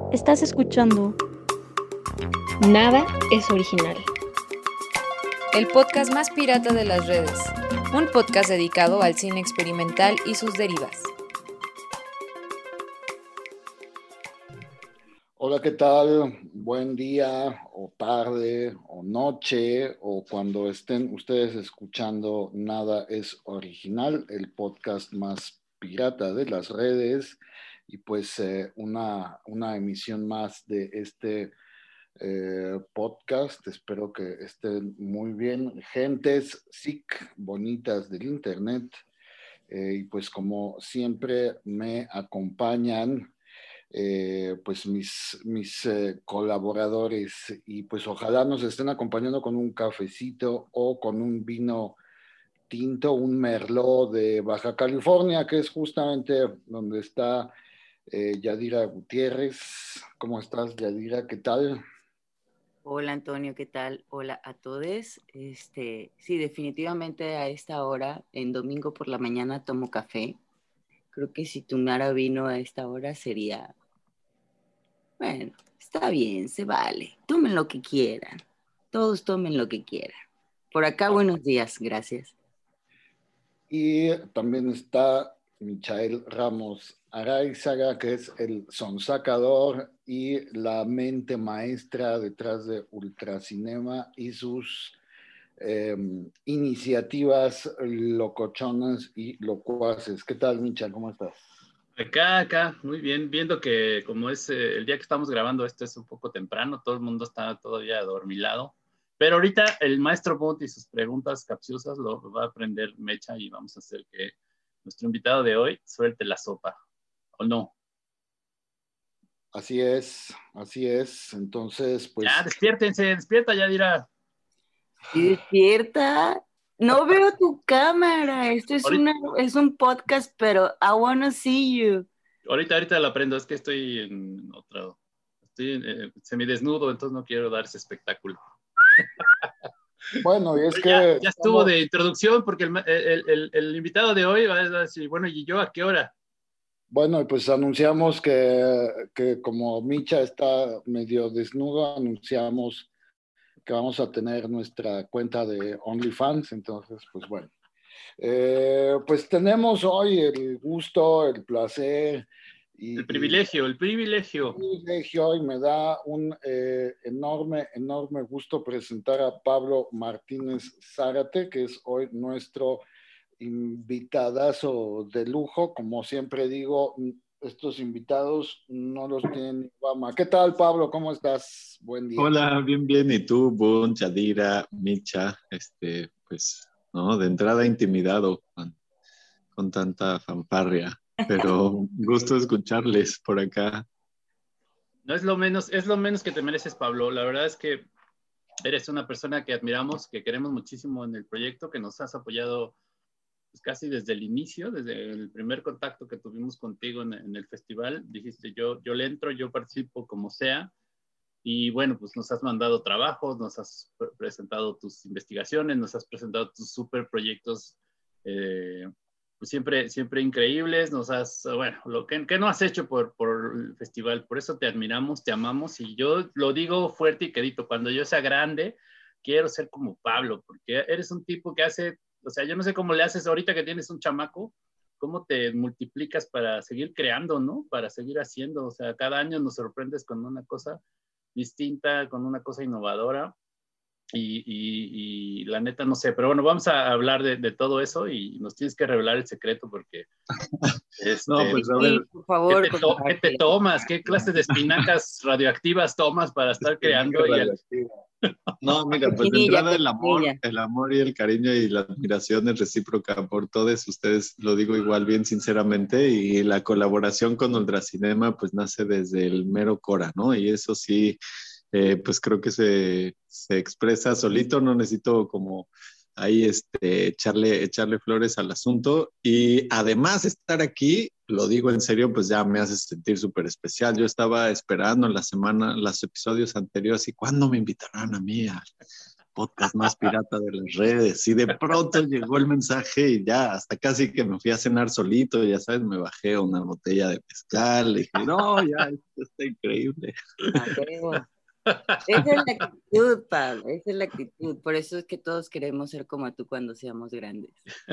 Estás escuchando Nada es original. El podcast más pirata de las redes. Un podcast dedicado al cine experimental y sus derivas. Hola, ¿qué tal? Buen día o tarde o noche o cuando estén ustedes escuchando Nada es Original, el podcast más pirata de las redes y pues una emisión más de este podcast. Espero que estén muy bien, gentes sic bonitas del internet y pues como siempre me acompañan pues mis colaboradores y pues ojalá nos estén acompañando con un cafecito o con un vino tinto, un merlot de Baja California, que es justamente donde está Yadira Gutiérrez. ¿Cómo estás, Yadira? ¿Qué tal? Hola Antonio, ¿qué tal? Hola a todos. Sí, definitivamente a esta hora, en domingo por la mañana, tomo café. Creo que si tomara vino a esta hora sería, bueno, está bien, se vale. Tomen lo que quieran. Todos tomen lo que quieran. Por acá, buenos días, gracias. Y también está Michael Ramos Araizaga, que es el sonsacador y la mente maestra detrás de Ultracinema y sus iniciativas locochonas y locuaces. ¿Qué tal, Micha? ¿Cómo estás? Acá, muy bien, viendo que como es el día que estamos grabando esto es un poco temprano, todo el mundo está todavía adormilado, pero ahorita el maestro Bot y sus preguntas capciosas lo va a aprender Mecha y vamos a hacer que nuestro invitado de hoy suelte la sopa, ¿o no? Así es, así es. Entonces, pues... Ya, despiértense, despierta, ya dirá. Y despierta. No veo tu cámara. Esto es un podcast, pero I wanna see you. Ahorita lo aprendo, es que estoy en otro, estoy semidesnudo, entonces no quiero dar ese espectáculo. Bueno, y es que... Ya estuvo de introducción porque el invitado de hoy va a decir, bueno, ¿y yo a qué hora? Bueno, pues anunciamos que como Micha está medio desnudo, anunciamos que vamos a tener nuestra cuenta de OnlyFans, entonces, pues bueno. Pues tenemos hoy el gusto, el placer El privilegio. y me da un enorme gusto presentar a Pablo Martínez Zárate, que es hoy nuestro invitadazo de lujo. Como siempre digo, estos invitados no los tienen fama. ¿Qué tal, Pablo? ¿Cómo estás? Buen día. Hola, bien. ¿Y tú, Bun, Yadira, Micha? Pues, ¿no? De entrada intimidado con tanta fanfarria, pero gusto escucharles por acá. No es lo menos que te mereces, Pablo. La verdad es que eres una persona que admiramos, que queremos muchísimo en el proyecto, que nos has apoyado pues, casi desde el inicio, desde el primer contacto que tuvimos contigo en el festival. Dijiste, yo le entro, yo participo como sea. Y bueno, pues nos has mandado trabajos, nos has presentado tus investigaciones, nos has presentado tus super proyectos, pues siempre increíbles. Bueno, lo que no has hecho por el festival. Por eso te admiramos, te amamos. Y yo lo digo fuerte y quedito, cuando yo sea grande, quiero ser como Pablo, porque eres un tipo que hace, o sea, yo no sé cómo le haces ahorita que tienes un chamaco, cómo te multiplicas para seguir creando, ¿no? Para seguir haciendo. O sea, cada año nos sorprendes con una cosa distinta, con una cosa innovadora y la neta no sé, pero bueno, vamos a hablar de todo eso y nos tienes que revelar el secreto porque No, pues a ver, Sí, por favor. ¿qué te tomas? ¿Qué clase de espinacas radioactivas tomas para estar creando? No, mira, pues de entrada el amor y el cariño y la admiración es recíproca por todos ustedes, lo digo igual bien sinceramente, y la colaboración con Ultracinema pues nace desde el mero Cora, ¿no? Y eso sí, pues creo que se expresa solito, no necesito como ahí echarle flores al asunto. Y además de estar aquí, lo digo en serio, pues ya me hace sentir súper especial. Yo estaba esperando en la semana, los episodios anteriores, y cuándo me invitarán a mí podcast más pirata de las redes. Y de pronto llegó el mensaje y ya, hasta casi que me fui a cenar solito, ya sabes, me bajé una botella de mezcal, y dije, no, ya, esto está increíble. Esa es la actitud, Pablo, esa es la actitud. Por eso es que todos queremos ser como tú cuando seamos grandes.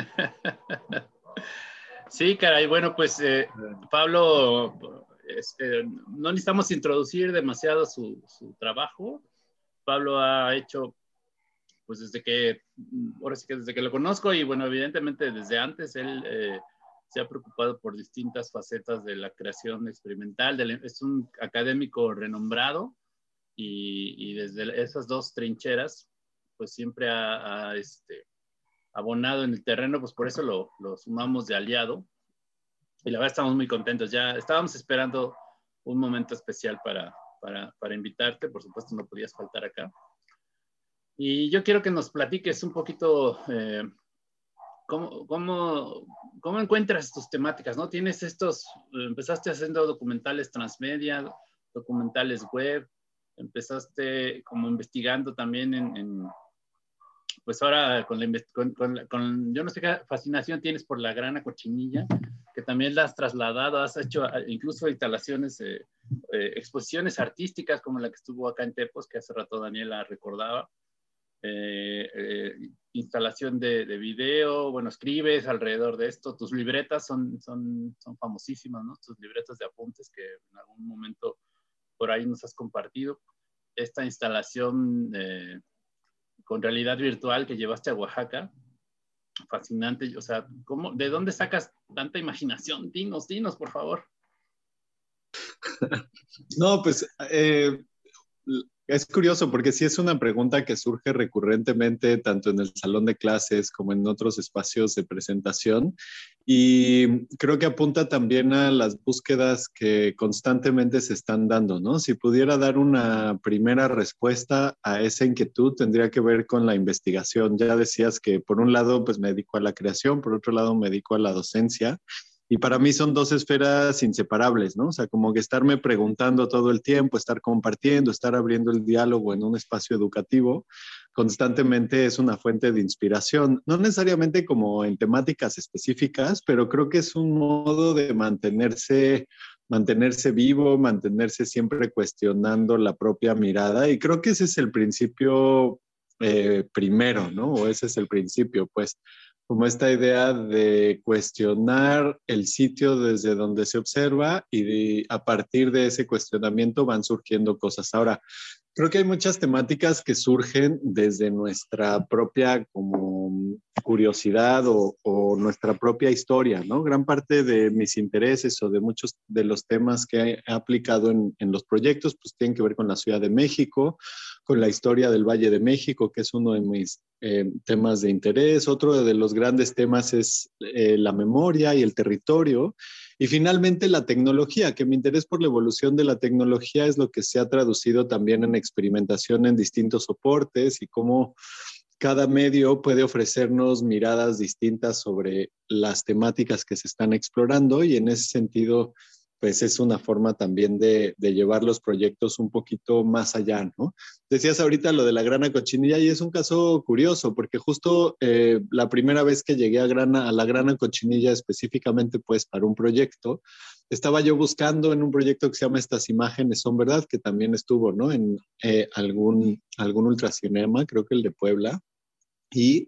Sí, caray, bueno, pues Pablo, no necesitamos introducir demasiado su trabajo. Pablo ha hecho, pues ahora sí que desde que lo conozco y bueno, evidentemente desde antes, él se ha preocupado por distintas facetas de la creación experimental, es un académico renombrado y desde esas dos trincheras, pues siempre ha abonado en el terreno, pues por eso lo sumamos de aliado. Y la verdad estamos muy contentos. Ya estábamos esperando un momento especial para invitarte. Por supuesto, no podías faltar acá. Y yo quiero que nos platiques un poquito cómo encuentras tus temáticas, ¿no? Empezaste haciendo documentales transmedia, documentales web, empezaste como investigando también pues ahora yo no sé qué fascinación tienes por la grana cochinilla, que también la has trasladado, has hecho incluso instalaciones, exposiciones artísticas como la que estuvo acá en Tepos, que hace rato Daniela recordaba, instalación de video, bueno, escribes alrededor de esto, tus libretas son famosísimas, ¿no? Tus libretas de apuntes que en algún momento por ahí nos has compartido. Esta instalación con realidad virtual que llevaste a Oaxaca, fascinante. O sea, ¿de dónde sacas tanta imaginación? Dinos, por favor. No, pues es curioso porque sí es una pregunta que surge recurrentemente tanto en el salón de clases como en otros espacios de presentación y creo que apunta también a las búsquedas que constantemente se están dando, ¿no? Si pudiera dar una primera respuesta a esa inquietud tendría que ver con la investigación. Ya decías que por un lado pues me dedico a la creación, por otro lado me dedico a la docencia. Y para mí son dos esferas inseparables, ¿no? O sea, como que estarme preguntando todo el tiempo, estar compartiendo, estar abriendo el diálogo en un espacio educativo, constantemente es una fuente de inspiración. No necesariamente como en temáticas específicas, pero creo que es un modo de mantenerse vivo, mantenerse siempre cuestionando la propia mirada. Y creo que ese es el principio primero, ¿no? O ese es el principio, pues como esta idea de cuestionar el sitio desde donde se observa y a partir de ese cuestionamiento van surgiendo cosas. Ahora, creo que hay muchas temáticas que surgen desde nuestra propia como curiosidad o nuestra propia historia, ¿no? Gran parte de mis intereses o de muchos de los temas que he aplicado en los proyectos, pues tienen que ver con la Ciudad de México, con la historia del Valle de México, que es uno de mis temas de interés. Otro de los grandes temas es la memoria y el territorio. Y finalmente la tecnología, que mi interés por la evolución de la tecnología es lo que se ha traducido también en experimentación en distintos soportes y cómo cada medio puede ofrecernos miradas distintas sobre las temáticas que se están explorando y en ese sentido pues es una forma también de llevar los proyectos un poquito más allá, ¿no? Decías ahorita lo de la grana cochinilla y es un caso curioso porque justo la primera vez que llegué a la grana cochinilla específicamente pues para un proyecto, estaba yo buscando en un proyecto que se llama Estas Imágenes Son Verdad, que también estuvo, ¿no? En algún ultracinema, creo que el de Puebla, y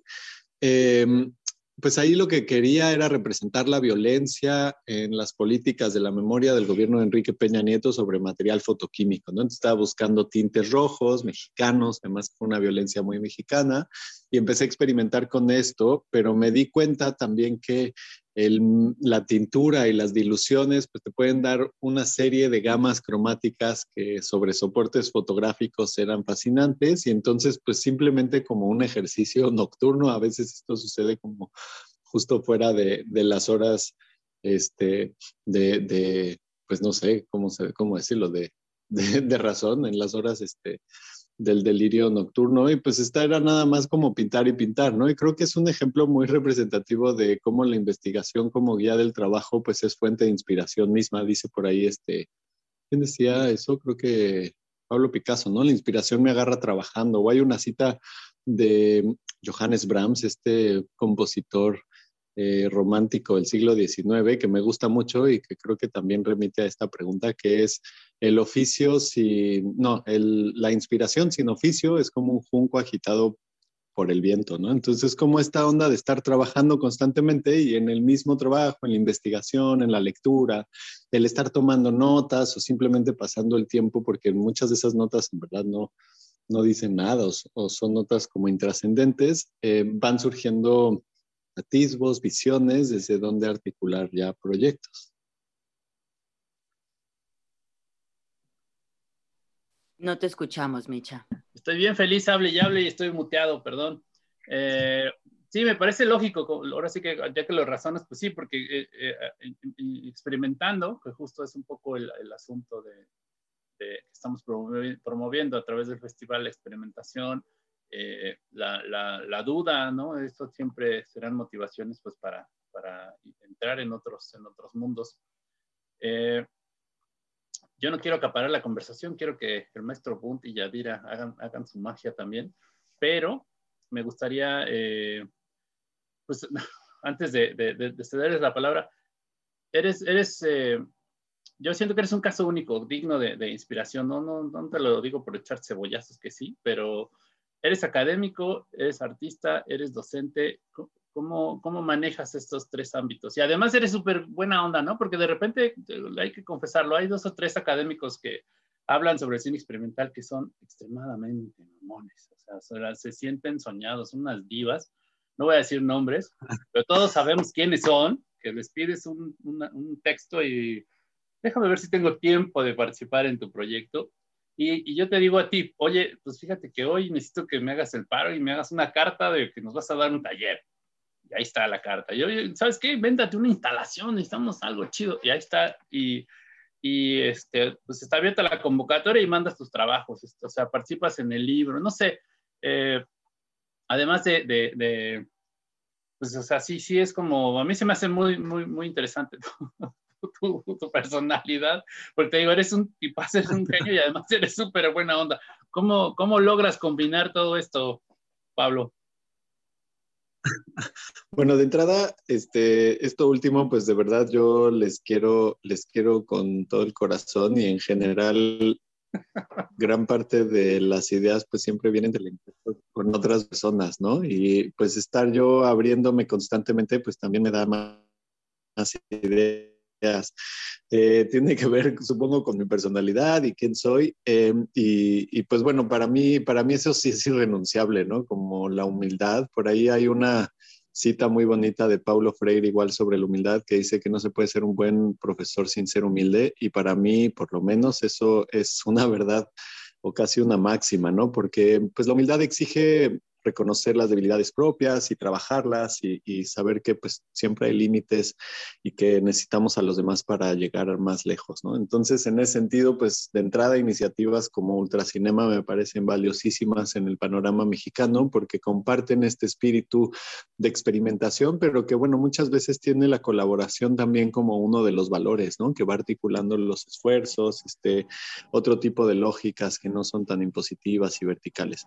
pues ahí lo que quería era representar la violencia en las políticas de la memoria del gobierno de Enrique Peña Nieto sobre material fotoquímico, ¿no? Entonces estaba buscando tintes rojos, mexicanos, además fue una violencia muy mexicana, y empecé a experimentar con esto, pero me di cuenta también que la tintura y las diluciones pues te pueden dar una serie de gamas cromáticas que sobre soportes fotográficos eran fascinantes y entonces pues simplemente como un ejercicio nocturno, a veces esto sucede como justo fuera de las horas pues no sé cómo decirlo, de razón, en las horas del delirio nocturno y pues esta era nada más como pintar y pintar, ¿no? Y creo que es un ejemplo muy representativo de cómo la investigación como guía del trabajo pues es fuente de inspiración misma, dice por ahí ¿quién decía eso? Creo que Pablo Picasso, ¿no? La inspiración me agarra trabajando, o hay una cita de Johannes Brahms, este compositor romántico del siglo XIX, que me gusta mucho y que creo que también remite a esta pregunta, que es el oficio la inspiración sin oficio es como un junco agitado por el viento, ¿no? Entonces, como esta onda de estar trabajando constantemente y en el mismo trabajo, en la investigación, en la lectura, el estar tomando notas o simplemente pasando el tiempo, porque muchas de esas notas en verdad no dicen nada o son notas como intrascendentes, van surgiendo atisbos, visiones, desde donde articular ya proyectos. No te escuchamos, Micha. Estoy bien feliz, hable y estoy muteado, perdón. Sí, me parece lógico, ahora sí que ya que lo razonas, pues sí, porque experimentando, que justo es un poco el asunto que estamos promoviendo a través del festival, la experimentación, la duda, ¿no? Esto siempre serán motivaciones pues para entrar en otros mundos. Yo no quiero acaparar la conversación, quiero que el maestro Bunt y Yadira hagan su magia también, pero me gustaría, pues, antes de cederles la palabra, yo siento que eres un caso único, digno de inspiración. No te lo digo por echar cebollazos, que sí, pero eres académico, eres artista, eres docente. ¿Cómo manejas estos tres ámbitos? Y además eres súper buena onda, ¿no? Porque de repente, hay que confesarlo, hay 2 o 3 académicos que hablan sobre el cine experimental que son extremadamente mamones. O sea, se sienten soñados, son unas divas. No voy a decir nombres, pero todos sabemos quiénes son, que les pides un texto y déjame ver si tengo tiempo de participar en tu proyecto. Y yo te digo a ti, oye, pues fíjate que hoy necesito que me hagas el paro y me hagas una carta de que nos vas a dar un taller. Y ahí está la carta. Yo, ¿sabes qué? Véntate una instalación, necesitamos algo chido. Y ahí está. Y pues está abierta la convocatoria y mandas tus trabajos. O sea, participas en el libro. No sé. Además pues, o sea, sí es como, a mí se me hace muy, muy, muy interesante tu personalidad, porque te digo, eres un tipazo, eres un genio y además eres súper buena onda. ¿Cómo logras combinar todo esto, Pablo? Bueno, de entrada, esto último, pues de verdad yo les quiero con todo el corazón y en general gran parte de las ideas pues siempre vienen del encuentro con otras personas, ¿no? Y pues estar yo abriéndome constantemente pues también me da más ideas. Tiene que ver, supongo, con mi personalidad y quién soy. Y pues bueno, para mí eso sí es irrenunciable, ¿no? Como la humildad. Por ahí hay una cita muy bonita de Paulo Freire, igual sobre la humildad, que dice que no se puede ser un buen profesor sin ser humilde. Y para mí, por lo menos, eso es una verdad o casi una máxima, ¿no? Porque pues la humildad exige reconocer las debilidades propias y trabajarlas y saber que pues siempre hay límites y que necesitamos a los demás para llegar más lejos, ¿no? Entonces, en ese sentido, pues de entrada iniciativas como Ultracinema me parecen valiosísimas en el panorama mexicano porque comparten este espíritu de experimentación, pero que bueno, muchas veces tiene la colaboración también como uno de los valores, ¿no? Que va articulando los esfuerzos, otro tipo de lógicas que no son tan impositivas y verticales.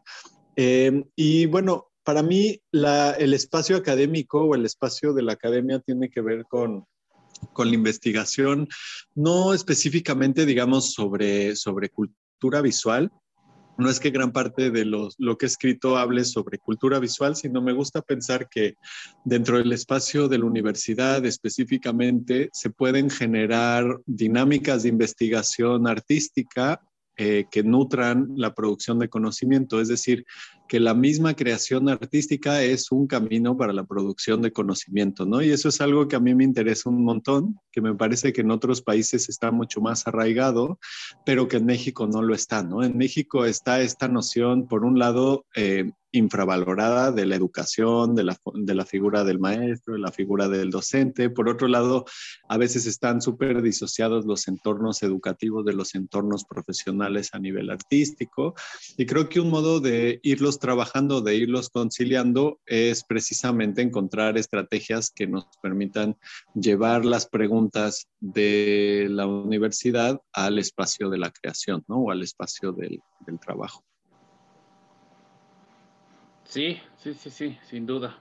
Y bueno, para mí el espacio académico o el espacio de la academia tiene que ver con la investigación, no específicamente, digamos, sobre cultura visual. No es que gran parte de lo que he escrito hable sobre cultura visual, sino me gusta pensar que dentro del espacio de la universidad específicamente se pueden generar dinámicas de investigación artística que nutran la producción de conocimiento, es decir, que la misma creación artística es un camino para la producción de conocimiento, ¿no? Y eso es algo que a mí me interesa un montón, que me parece que en otros países está mucho más arraigado, pero que en México no lo está, ¿no? En México está esta noción, por un lado, infravalorada de la educación, de la figura del maestro, de la figura del docente. Por otro lado, a veces están súper disociados los entornos educativos de los entornos profesionales a nivel artístico. Y creo que un modo de irlos trabajando, de irlos conciliando, es precisamente encontrar estrategias que nos permitan llevar las preguntas de la universidad al espacio de la creación, ¿no? O al espacio del trabajo. Sí, sin duda.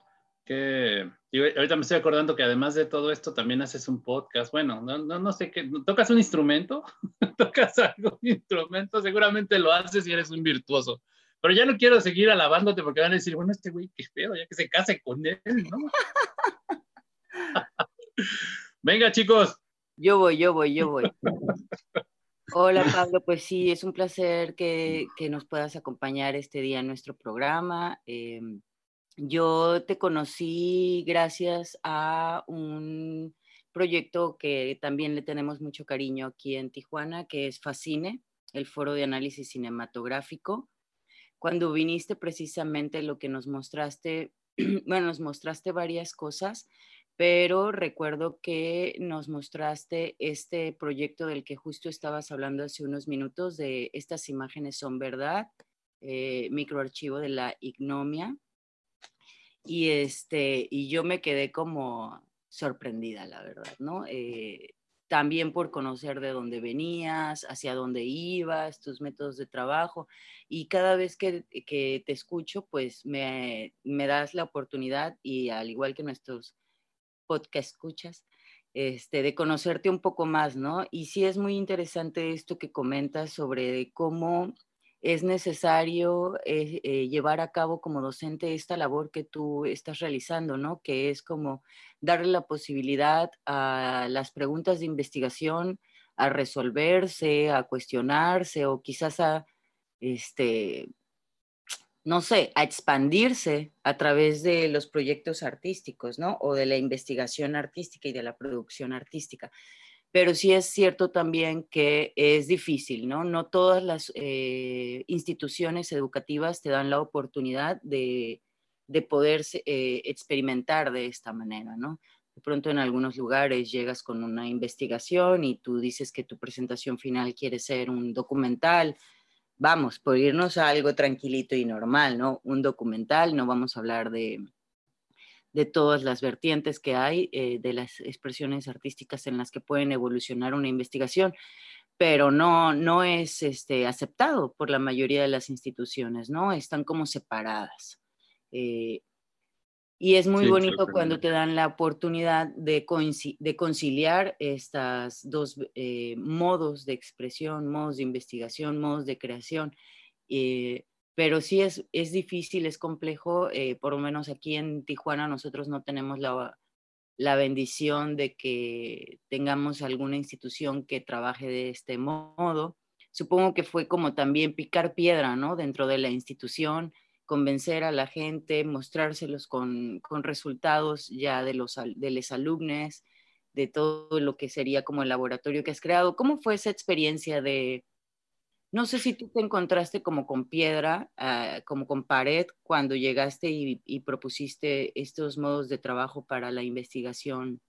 Y ahorita me estoy acordando que además de todo esto también haces un podcast. Bueno, no sé qué. ¿Tocas un instrumento? ¿Tocas algún instrumento? Seguramente lo haces y eres un virtuoso. Pero ya no quiero seguir alabándote porque van a decir, bueno, este güey, qué pedo, ya que se case con él, ¿no? Venga, chicos. Yo voy. Hola Pablo, pues sí, es un placer que nos puedas acompañar este día en nuestro programa. Yo te conocí gracias a un proyecto que también le tenemos mucho cariño aquí en Tijuana, que es Fascine, el Foro de Análisis Cinematográfico. Cuando viniste precisamente lo que nos mostraste, bueno, nos mostraste varias cosas, pero recuerdo que nos mostraste este proyecto del que justo estabas hablando hace unos minutos, de estas imágenes son verdad, microarchivo de la ignomia. Y yo me quedé como sorprendida, la verdad, ¿no? También por conocer de dónde venías, hacia dónde ibas, tus métodos de trabajo. Y cada vez que te escucho, pues me das la oportunidad, y al igual que nuestros podcast escuchas, de conocerte un poco más, ¿no? Y sí es muy interesante esto que comentas sobre cómo es necesario llevar a cabo como docente esta labor que tú estás realizando, ¿no? Que es como darle la posibilidad a las preguntas de investigación a resolverse, a cuestionarse, o quizás a, no sé, a expandirse a través de los proyectos artísticos, ¿no? O de la investigación artística y de la producción artística. Pero sí es cierto también que es difícil, ¿no? No todas las instituciones educativas te dan la oportunidad de poder experimentar de esta manera, ¿no? De pronto en algunos lugares llegas con una investigación y tú dices que tu presentación final quiere ser un documental. Vamos, por irnos a algo tranquilito y normal, ¿no? Un documental, no vamos a hablar de todas las vertientes que hay, de las expresiones artísticas en las que pueden evolucionar una investigación, pero no es aceptado por la mayoría de las instituciones, ¿no? Están como separadas. Y es muy bonito cuando te dan la oportunidad de conciliar estas dos modos de expresión, modos de investigación, modos de creación. Pero sí es difícil, es complejo. Por lo menos aquí en Tijuana nosotros no tenemos la bendición de que tengamos alguna institución que trabaje de este modo. Supongo que fue como también picar piedra, ¿no? Dentro de la institución, convencer a la gente, mostrárselos con resultados ya de los alumnos, de todo lo que sería como el laboratorio que has creado. ¿Cómo fue esa experiencia de, no sé si tú te encontraste como con piedra, como con pared, cuando llegaste y propusiste estos modos de trabajo para la investigación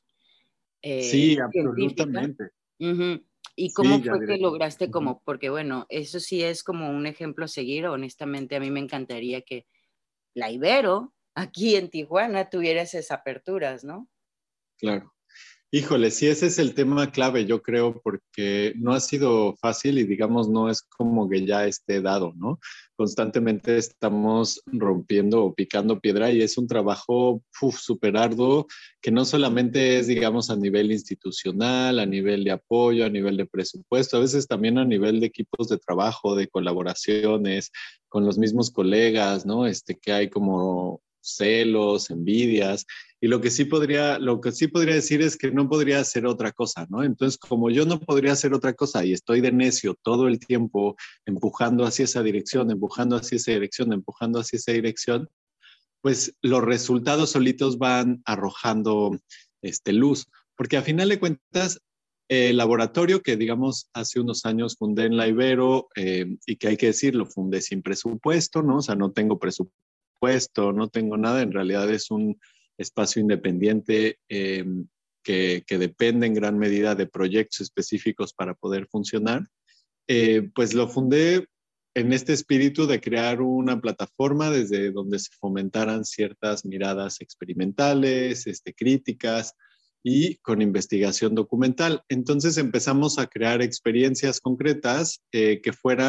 sí, científica? absolutamente. Uh-huh. ¿Y cómo fue que lograste como, porque bueno, eso sí es como un ejemplo a seguir? Honestamente, a mí me encantaría que la Ibero, aquí en Tijuana, tuviera esas aperturas, ¿no? Claro. Híjole, sí, ese es el tema clave, yo creo, porque no ha sido fácil y digamos no es como que ya esté dado, ¿no? Constantemente estamos rompiendo o picando piedra y es un trabajo súper arduo que no solamente es, digamos, a nivel institucional, a nivel de apoyo, a nivel de presupuesto, a veces también a nivel de equipos de trabajo, de colaboraciones con los mismos colegas, ¿no? Que hay como celos, envidias. Y lo que sí podría decir es que no podría hacer otra cosa, ¿no? Entonces, como yo no podría hacer otra cosa y estoy de necio todo el tiempo empujando hacia esa dirección, empujando hacia esa dirección, empujando hacia esa dirección, pues los resultados solitos van arrojando luz. Porque a final de cuentas, el laboratorio que, digamos, hace unos años fundé en la Ibero y que hay que decirlo, fundé sin presupuesto, ¿no? O sea, no tengo presupuesto, no tengo nada, en realidad es un espacio independiente que depende en gran medida de proyectos específicos para poder funcionar, pues lo fundé en este espíritu de crear una plataforma desde donde se fomentaran ciertas miradas experimentales, críticas y con investigación documental. Entonces empezamos a crear experiencias concretas que fueran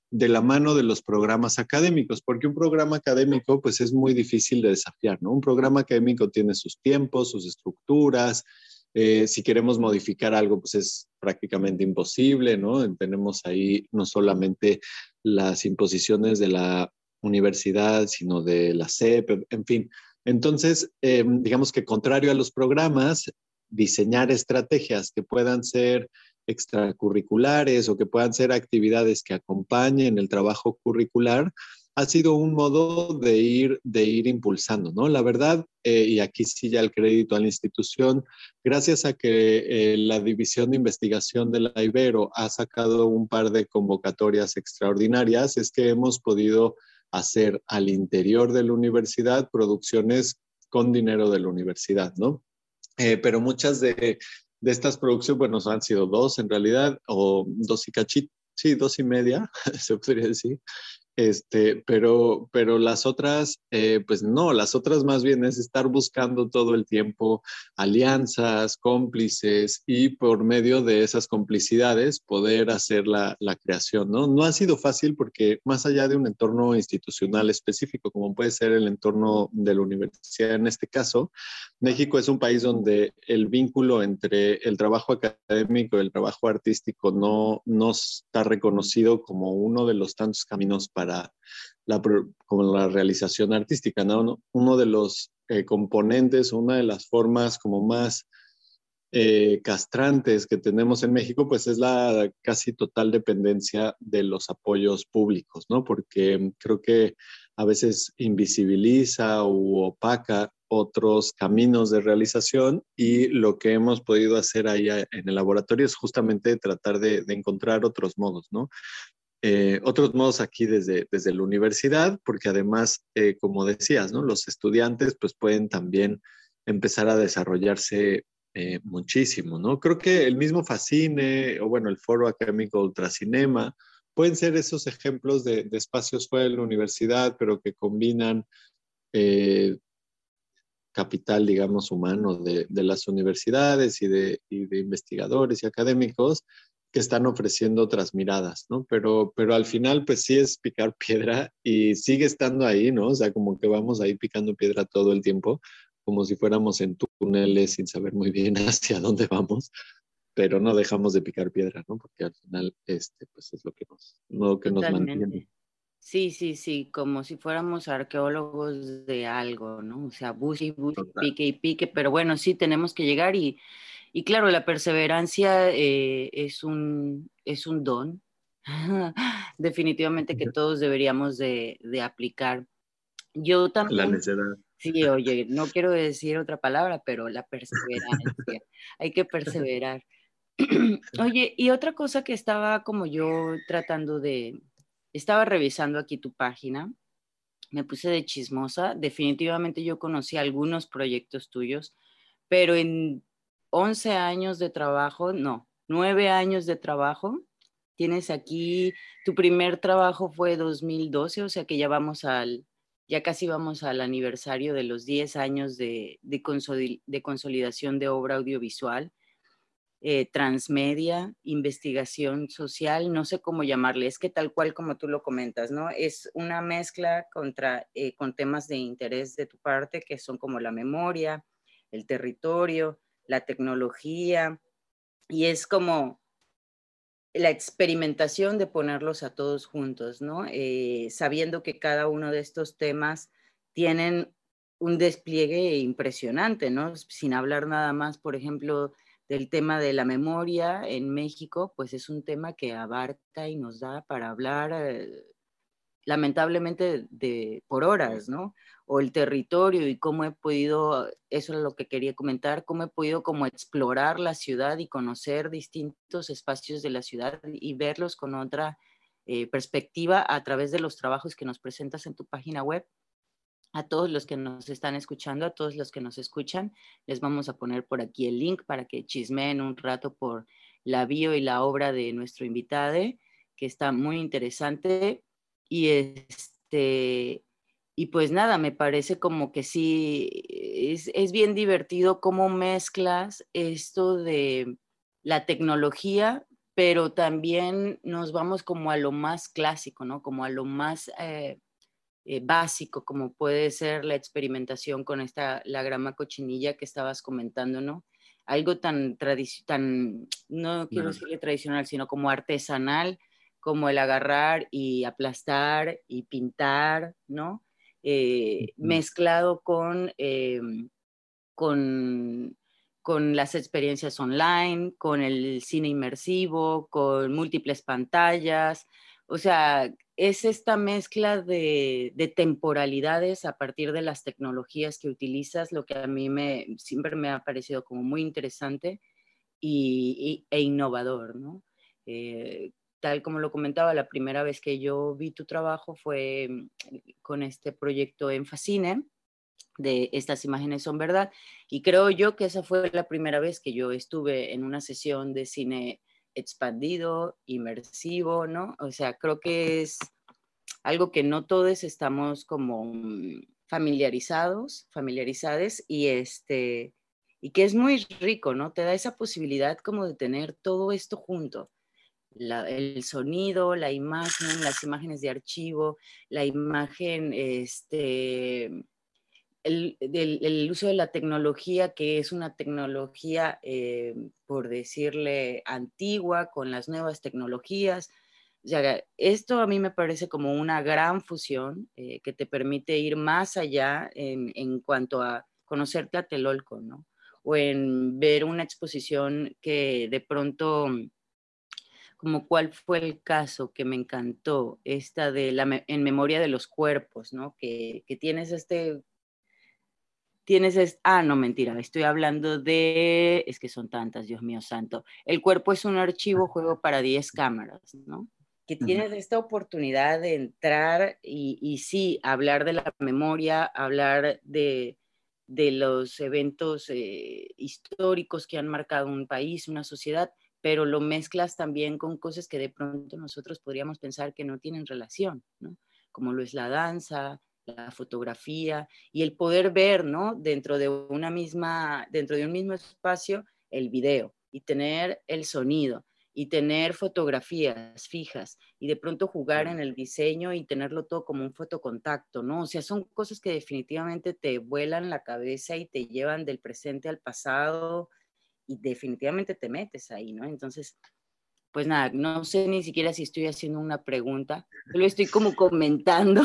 de la mano de los programas académicos, porque un programa académico pues es muy difícil de desafiar, ¿no? Un programa académico tiene sus tiempos, sus estructuras, si queremos modificar algo pues es prácticamente imposible, ¿no? Tenemos ahí no solamente las imposiciones de la universidad, sino de la SEP, en fin. Entonces, digamos que contrario a los programas, diseñar estrategias que puedan ser extracurriculares o que puedan ser actividades que acompañen el trabajo curricular, ha sido un modo de ir impulsando, ¿no? La verdad, y aquí sí ya el crédito a la institución, gracias a que la División de Investigación de la Ibero ha sacado un par de convocatorias extraordinarias, es que hemos podido hacer al interior de la universidad producciones con dinero de la universidad, ¿no? Pero muchas de estas producciones, bueno, han sido dos en realidad, o dos y cachito, sí, dos y media, se podría decir. Pero las otras, pues no, las otras más bien es estar buscando todo el tiempo alianzas, cómplices y por medio de esas complicidades poder hacer la creación, ¿no? No ha sido fácil porque más allá de un entorno institucional específico, como puede ser el entorno de la universidad en este caso, México es un país donde el vínculo entre el trabajo académico y el trabajo artístico no está reconocido como uno de los tantos caminos para como la realización artística, ¿no? Uno de los componentes, una de las formas como más castrantes que tenemos en México, pues es la casi total dependencia de los apoyos públicos, ¿no? Porque creo que a veces invisibiliza u opaca otros caminos de realización y lo que hemos podido hacer ahí en el laboratorio es justamente tratar de encontrar otros modos, ¿no? Otros modos aquí desde la universidad, porque además, como decías, ¿no? Los estudiantes pues pueden también empezar a desarrollarse muchísimo, ¿no? Creo que el mismo Facine, o bueno, el Foro Académico Ultracinema, pueden ser esos ejemplos de espacios fuera de la universidad, pero que combinan capital, digamos, humano de las universidades y de investigadores y académicos que están ofreciendo otras miradas, ¿no? Pero al final, pues sí es picar piedra y sigue estando ahí, ¿no? O sea, como que vamos ahí picando piedra todo el tiempo, como si fuéramos en túneles sin saber muy bien hacia dónde vamos, pero no dejamos de picar piedra, ¿no? Porque al final, pues es lo que nos mantiene. Sí, sí, sí, como si fuéramos arqueólogos de algo, ¿no? O sea, busque, pique y pique, pero bueno, sí tenemos que llegar y claro, la perseverancia es un don, definitivamente que todos deberíamos de aplicar. Yo también. La necedad. Sí, oye, no quiero decir otra palabra, pero la perseverancia, hay que perseverar. Oye, y otra cosa que estaba como yo estaba revisando aquí tu página, me puse de chismosa, definitivamente yo conocí algunos proyectos tuyos, pero en 11 años de trabajo, no, 9 años de trabajo, tienes aquí, tu primer trabajo fue 2012, o sea que ya casi vamos al aniversario de los 10 años de consolidación de obra audiovisual. Transmedia, investigación social, no sé cómo llamarle, es que tal cual como tú lo comentas, ¿no? Es una mezcla con temas de interés de tu parte, que son como la memoria, el territorio, la tecnología, y es como la experimentación de ponerlos a todos juntos, ¿no? Sabiendo que cada uno de estos temas tienen un despliegue impresionante, ¿no? Sin hablar nada más, por ejemplo, del tema de la memoria en México, pues es un tema que abarca y nos da para hablar lamentablemente por horas, ¿no? O el territorio y cómo he podido, eso es lo que quería comentar, cómo he podido como explorar la ciudad y conocer distintos espacios de la ciudad y verlos con otra perspectiva a través de los trabajos que nos presentas en tu página web. A todos los que nos están escuchando, a todos los que nos escuchan, les vamos a poner por aquí el link para que chismeen un rato por la bio y la obra de nuestro invitado, que está muy interesante. Y pues nada, me parece como que sí, es bien divertido cómo mezclas esto de la tecnología pero también nos vamos como a lo más clásico, ¿no? Como a lo más básico, como puede ser la experimentación con la grama cochinilla que estabas comentando, ¿no? Algo tan no quiero decirle tradicional, sino como artesanal, como el agarrar y aplastar y pintar, ¿no? Mezclado con las experiencias online, con el cine inmersivo, con múltiples pantallas. O sea, es esta mezcla de temporalidades a partir de las tecnologías que utilizas, lo que a mí siempre me ha parecido como muy interesante e innovador, ¿no? Tal como lo comentaba, la primera vez que yo vi tu trabajo fue con este proyecto en Fascine, de Estas imágenes son verdad, y creo yo que esa fue la primera vez que yo estuve en una sesión de cine expandido, inmersivo, ¿no? O sea, creo que es algo que no todos estamos como familiarizadas, y que es muy rico, ¿no? Te da esa posibilidad como de tener todo esto junto. El sonido, la imagen, las imágenes de archivo, la imagen, el uso de la tecnología, que es una tecnología, por decirle, antigua, con las nuevas tecnologías. O sea, esto a mí me parece como una gran fusión que te permite ir más allá en cuanto a conocerte a Tlatelolco, ¿no? O en ver una exposición que de pronto, como cuál fue el caso que me encantó, esta de En memoria de los cuerpos, ¿no? Que tienes no, mentira, estoy hablando es que son tantas, Dios mío santo. El cuerpo es un archivo, juego para 10 cámaras, ¿no? Que tienes esta oportunidad de entrar y sí, hablar de la memoria, hablar de los eventos históricos que han marcado un país, una sociedad, pero lo mezclas también con cosas que de pronto nosotros podríamos pensar que no tienen relación, ¿no? Como lo es la danza, la fotografía y el poder ver, ¿no? Dentro de un mismo espacio, el video y tener el sonido y tener fotografías fijas y de pronto jugar en el diseño y tenerlo todo como un fotocontacto, ¿no? O sea, son cosas que definitivamente te vuelan la cabeza y te llevan del presente al pasado y definitivamente te metes ahí, ¿no? Entonces, pues nada, no sé ni siquiera si estoy haciendo una pregunta, solo estoy como comentando.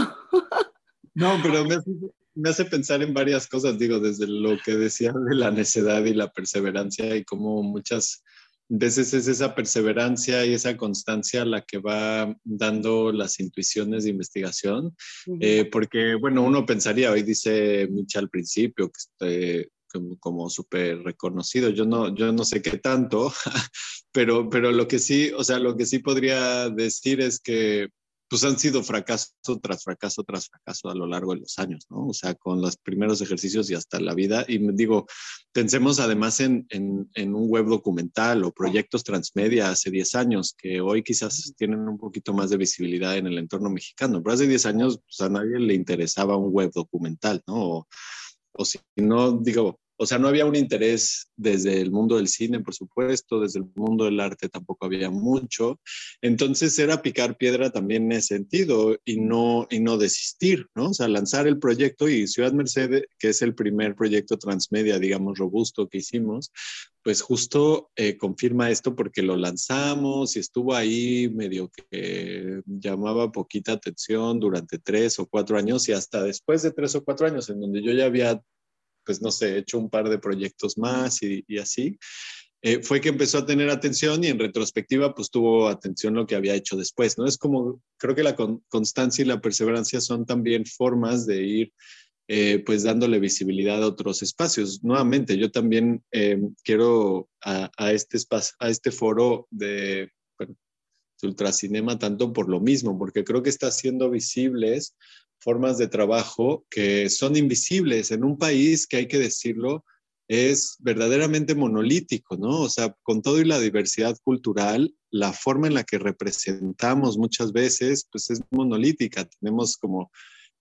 No, pero me hace pensar en varias cosas, digo, desde lo que decía de la necedad y la perseverancia y cómo muchas veces es esa perseverancia y esa constancia la que va dando las intuiciones de investigación, porque, bueno, uno pensaría, hoy dice Micha al principio, que como súper reconocido, yo no sé qué tanto, pero lo que sí, o sea, lo que sí podría decir es que pues han sido fracaso tras fracaso tras fracaso a lo largo de los años, ¿no? O sea, con los primeros ejercicios y hasta la vida. Y digo, pensemos además en un web documental o proyectos transmedia hace 10 años, que hoy quizás tienen un poquito más de visibilidad en el entorno mexicano, pero hace 10 años pues, a nadie le interesaba un web documental, ¿no? O si no, digo, o sea, no había un interés desde el mundo del cine, por supuesto, desde el mundo del arte tampoco había mucho. Entonces era picar piedra también en ese sentido y no desistir, ¿no? O sea, lanzar el proyecto y Ciudad Merced, que es el primer proyecto transmedia, digamos, robusto que hicimos, pues justo confirma esto porque lo lanzamos y estuvo ahí medio que llamaba poquita atención durante 3 o 4 años y hasta después de 3 o 4 años en donde yo ya había pues no sé, hecho un par de proyectos más y así, fue que empezó a tener atención y en retrospectiva pues tuvo atención lo que había hecho después, ¿no? Es como, creo que la constancia y la perseverancia son también formas de ir pues dándole visibilidad a otros espacios. Nuevamente, yo también quiero a este espacio, a este foro de Ultracinema tanto por lo mismo, porque creo que está haciendo visibles formas de trabajo que son invisibles en un país que hay que decirlo, es verdaderamente monolítico, ¿no? O sea, con todo y la diversidad cultural, la forma en la que representamos muchas veces, pues es monolítica. Tenemos como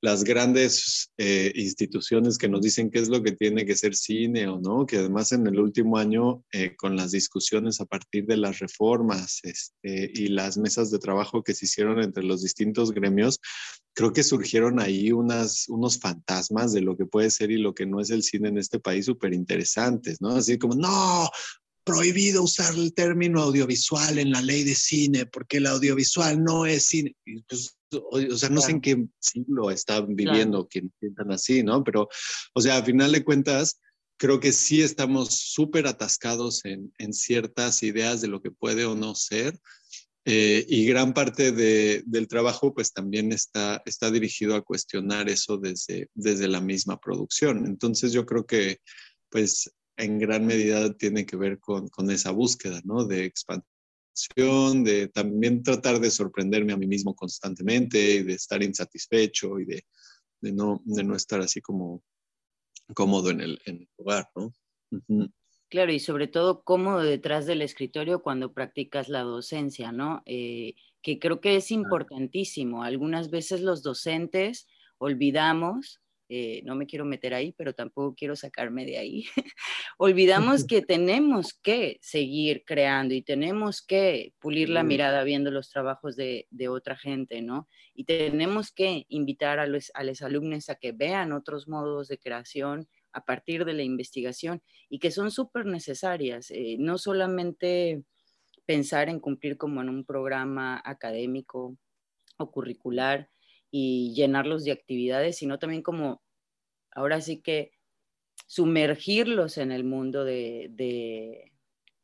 las grandes instituciones que nos dicen qué es lo que tiene que ser cine o no, que además en el último año, con las discusiones a partir de las reformas y las mesas de trabajo que se hicieron entre los distintos gremios, creo que surgieron ahí unos fantasmas de lo que puede ser y lo que no es el cine en este país súper interesantes, ¿no? Así como, no, prohibido usar el término audiovisual en la ley de cine, porque el audiovisual no es cine. Y pues, o sea, no sé en qué siglo están viviendo quienes piensan así, ¿no? Pero, o sea, a final de cuentas, creo que sí estamos súper atascados en ciertas ideas de lo que puede o no ser. Y gran parte del trabajo pues también está dirigido a cuestionar eso desde la misma producción. Entonces yo creo que pues en gran medida tiene que ver con esa búsqueda, ¿no? De expansión, de también tratar de sorprenderme a mí mismo constantemente y de estar insatisfecho y de no estar así como cómodo en el lugar, ¿no? Uh-huh. Claro, y sobre todo cómodo detrás del escritorio cuando practicas la docencia, ¿no? Que creo que es importantísimo. Algunas veces los docentes olvidamos, no me quiero meter ahí, pero tampoco quiero sacarme de ahí, olvidamos que tenemos que seguir creando y tenemos que pulir la mirada viendo los trabajos de otra gente, ¿no? Y tenemos que invitar a los alumnos a que vean otros modos de creación a partir de la investigación y que son súper necesarias. No solamente pensar en cumplir como en un programa académico o curricular y llenarlos de actividades, sino también como ahora sí que sumergirlos en el mundo del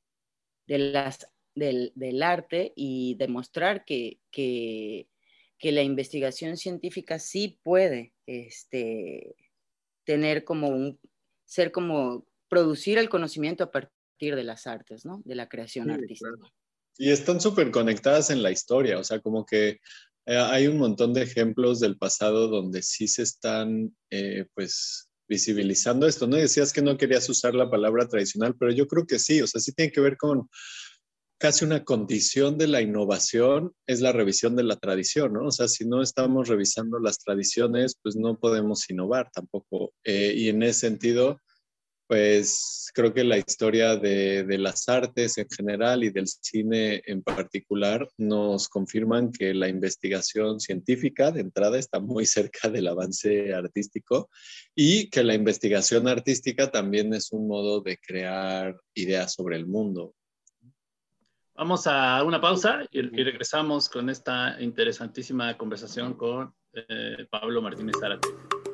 arte y demostrar que la investigación científica sí puede tener como ser como producir el conocimiento a partir de las artes, ¿no? De la creación artística. Claro. Y están súper conectadas en la historia, o sea, como que hay un montón de ejemplos del pasado donde sí se están, pues, visibilizando esto, ¿no? Decías que no querías usar la palabra tradicional, pero yo creo que sí, o sea, sí tiene que ver con casi una condición de la innovación, es la revisión de la tradición, ¿no? O sea, si no estamos revisando las tradiciones, pues no podemos innovar tampoco. Y en ese sentido, pues creo que la historia de las artes en general y del cine en particular nos confirman que la investigación científica de entrada está muy cerca del avance artístico y que la investigación artística también es un modo de crear ideas sobre el mundo. Vamos a una pausa y regresamos con esta interesantísima conversación con Pablo Martínez Zárate.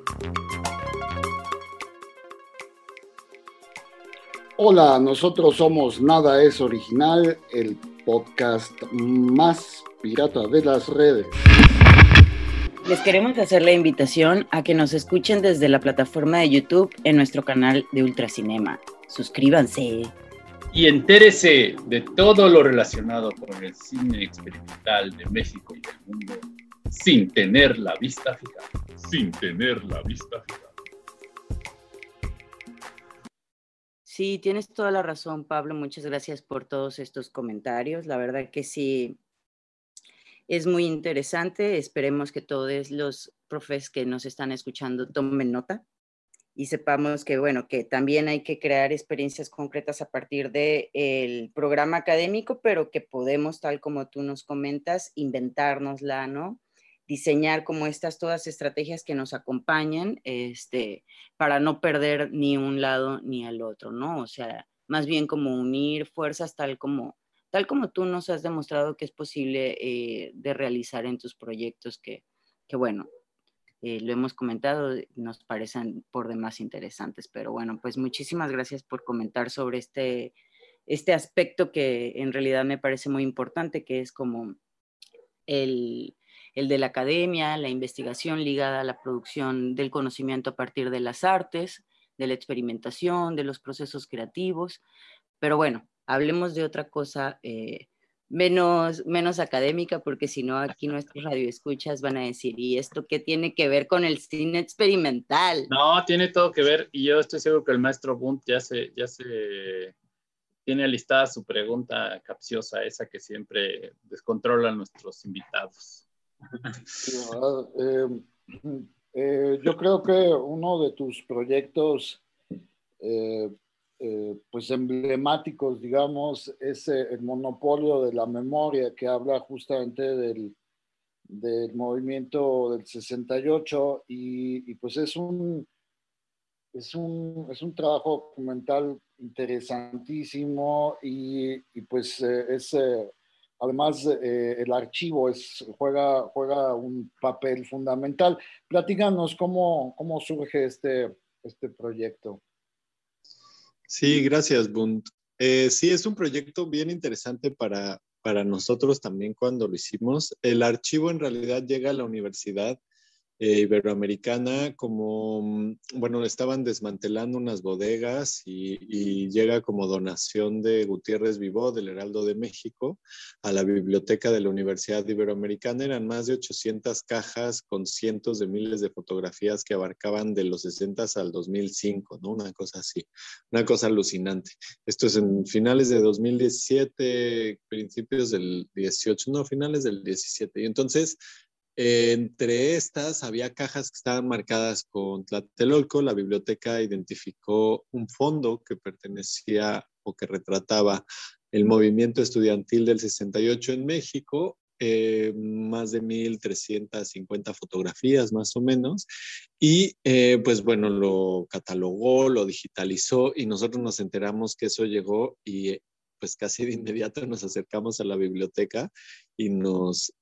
Hola, nosotros somos Nada es Original, el podcast más pirata de las redes. Les queremos hacer la invitación a que nos escuchen desde la plataforma de YouTube en nuestro canal de Ultracinema. Suscríbanse. Y entérese de todo lo relacionado con el cine experimental de México y del mundo sin tener la vista fija. Sin tener la vista fija. Sí, tienes toda la razón, Pablo. Muchas gracias por todos estos comentarios. La verdad que sí, es muy interesante. Esperemos que todos los profes que nos están escuchando tomen nota y sepamos que, bueno, que también hay que crear experiencias concretas a partir del programa académico, pero que podemos, tal como tú nos comentas, inventárnosla, ¿no? Diseñar como todas estrategias que nos acompañen para no perder ni un lado ni al otro, ¿no? O sea, más bien como unir fuerzas tal como tú nos has demostrado que es posible de realizar en tus proyectos que bueno, lo hemos comentado, nos parecen por demás interesantes, pero bueno, pues muchísimas gracias por comentar sobre este aspecto que en realidad me parece muy importante, que es como el de la academia, la investigación ligada a la producción del conocimiento a partir de las artes, de la experimentación, de los procesos creativos, pero bueno, hablemos de otra cosa menos académica, porque si no aquí nuestros radioescuchas van a decir, ¿y esto qué tiene que ver con el cine experimental? No, tiene todo que ver, y yo estoy seguro que el maestro Bunt ya se tiene alistada su pregunta capciosa, esa que siempre descontrola a nuestros invitados. Yo creo que uno de tus proyectos pues emblemáticos, digamos, es el monopolio de la memoria, que habla justamente del movimiento del 68 y pues es un trabajo documental interesantísimo y pues además el archivo juega un papel fundamental. Platícanos cómo surge este proyecto. Sí, gracias, Bunt. Sí, es un proyecto bien interesante para nosotros también cuando lo hicimos. El archivo en realidad llega a la universidad iberoamericana como, bueno, estaban desmantelando unas bodegas y llega como donación de Gutiérrez Vivó, del Heraldo de México, a la biblioteca de la Universidad Iberoamericana. Eran más de 800 cajas con cientos de miles de fotografías que abarcaban de los 60 al 2005, ¿no? Una cosa así, una cosa alucinante. Esto es en finales de 2017, principios del 18, no, finales del 17. Y entonces entre estas había cajas que estaban marcadas con Tlatelolco. La biblioteca identificó un fondo que pertenecía o que retrataba el movimiento estudiantil del 68 en México, más de 1,350 fotografías más o menos, y pues bueno, lo catalogó, lo digitalizó y nosotros nos enteramos que eso llegó y pues casi de inmediato nos acercamos a la biblioteca y nos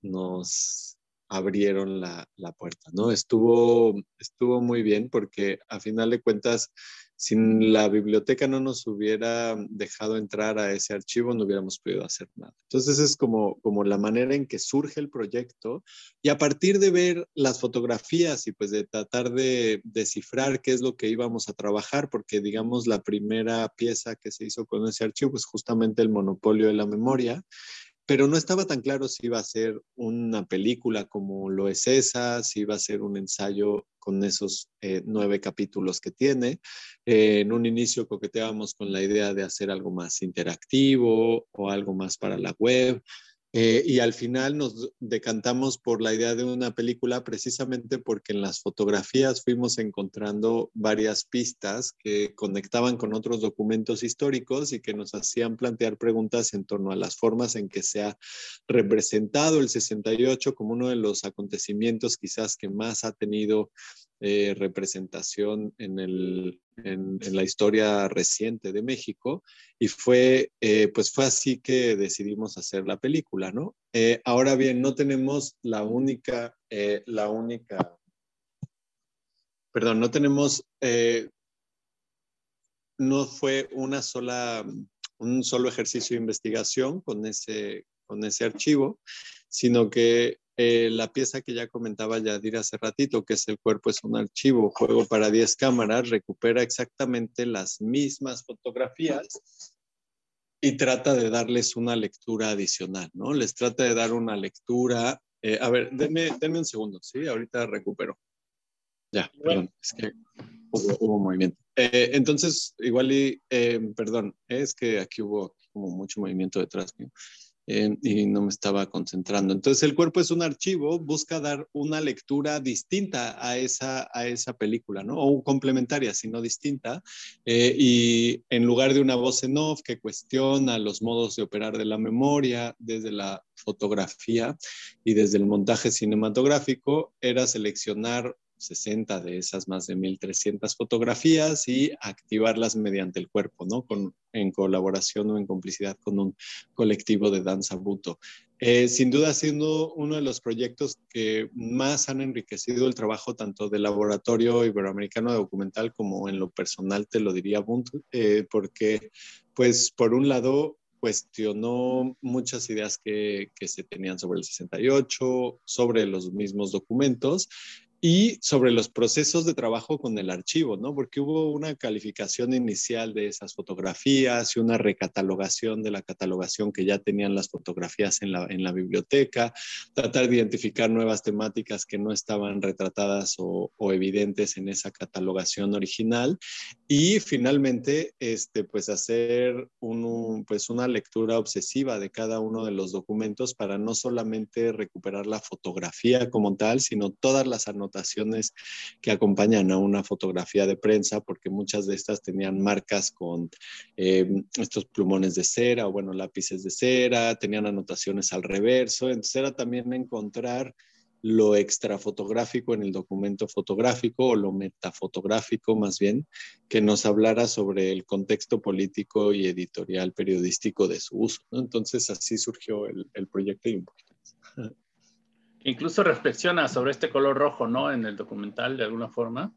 abrieron la puerta, ¿no? Estuvo muy bien porque a final de cuentas, sin la biblioteca no nos hubiera dejado entrar a ese archivo, no hubiéramos podido hacer nada. Entonces es como la manera en que surge el proyecto y a partir de ver las fotografías y pues de tratar de descifrar qué es lo que íbamos a trabajar, porque digamos la primera pieza que se hizo con ese archivo es justamente el monopolio de la memoria, pero no estaba tan claro si iba a ser una película como lo es esa, si iba a ser un ensayo con esos 9 capítulos que tiene. En un inicio coqueteábamos con la idea de hacer algo más interactivo o algo más para la web. Y al final nos decantamos por la idea de una película precisamente porque en las fotografías fuimos encontrando varias pistas que conectaban con otros documentos históricos y que nos hacían plantear preguntas en torno a las formas en que se ha representado el 68 como uno de los acontecimientos quizás que más ha tenido representación en la historia reciente de México y pues fue así que decidimos hacer la película, ¿no? Ahora bien, no tenemos no tenemos, no fue un solo ejercicio de investigación con ese archivo, sino que la pieza que ya comentaba Yadir hace ratito, que es El cuerpo es un archivo, juego para 10 cámaras, recupera exactamente las mismas fotografías y trata de darles una lectura adicional, ¿no? Les trata de dar una lectura. A ver, denme un segundo, ¿sí? Ahorita recupero. Ya, perdón, es que hubo movimiento. Entonces, igual perdón, es que aquí hubo como mucho movimiento detrás mío. Y no me estaba concentrando. Entonces, El cuerpo es un archivo, busca dar una lectura distinta a esa película, ¿no? O complementaria, sino distinta. Y en lugar de una voz en off que cuestiona los modos de operar de la memoria desde la fotografía y desde el montaje cinematográfico, era seleccionar 60 de esas más de 1,300 fotografías y activarlas mediante el cuerpo, ¿no? En colaboración o en complicidad con un colectivo de danza buto. Sin duda, siendo uno de los proyectos que más han enriquecido el trabajo tanto del Laboratorio Iberoamericano de Documental como en lo personal, te lo diría, Bunt, porque, pues, por un lado, cuestionó muchas ideas que se tenían sobre el 68, sobre los mismos documentos, y sobre los procesos de trabajo con el archivo, ¿no? Porque hubo una calificación inicial de esas fotografías y una recatalogación de la catalogación que ya tenían las fotografías en la biblioteca, tratar de identificar nuevas temáticas que no estaban retratadas o evidentes en esa catalogación original y finalmente, pues hacer pues una lectura obsesiva de cada uno de los documentos para no solamente recuperar la fotografía como tal, sino todas las anotaciones anotaciones que acompañan a una fotografía de prensa, porque muchas de estas tenían marcas con estos plumones de cera o bueno, lápices de cera, tenían anotaciones al reverso, entonces era también encontrar lo extrafotográfico en el documento fotográfico o lo metafotográfico más bien, que nos hablara sobre el contexto político y editorial periodístico de su uso, ¿no? Entonces así surgió el proyecto de Importancia. Incluso reflexiona sobre este color rojo, ¿no? En el documental, de alguna forma.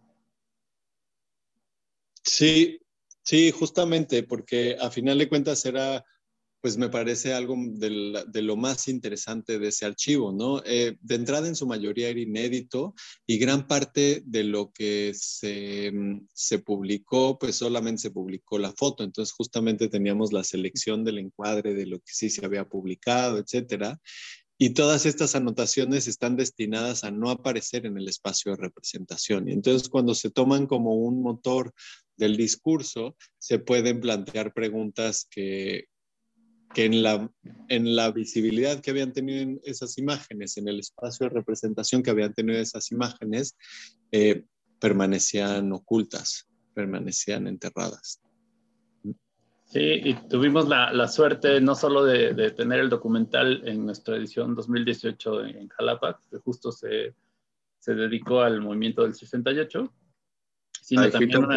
Sí, sí, justamente, porque a final de cuentas era, pues me parece algo de lo más interesante de ese archivo, ¿no? De entrada en su mayoría era inédito y gran parte de lo que se publicó, pues solamente se publicó la foto, entonces justamente teníamos la selección del encuadre de lo que sí se había publicado, etcétera. Y todas estas anotaciones están destinadas a no aparecer en el espacio de representación. Y entonces cuando se toman como un motor del discurso, se pueden plantear preguntas que en la visibilidad que habían tenido en esas imágenes, en el espacio de representación que habían tenido esas imágenes, permanecían ocultas, permanecían enterradas. Sí, y tuvimos la suerte no solo de tener el documental en nuestra edición 2018 en Jalapa, que justo se dedicó al movimiento del 68, sino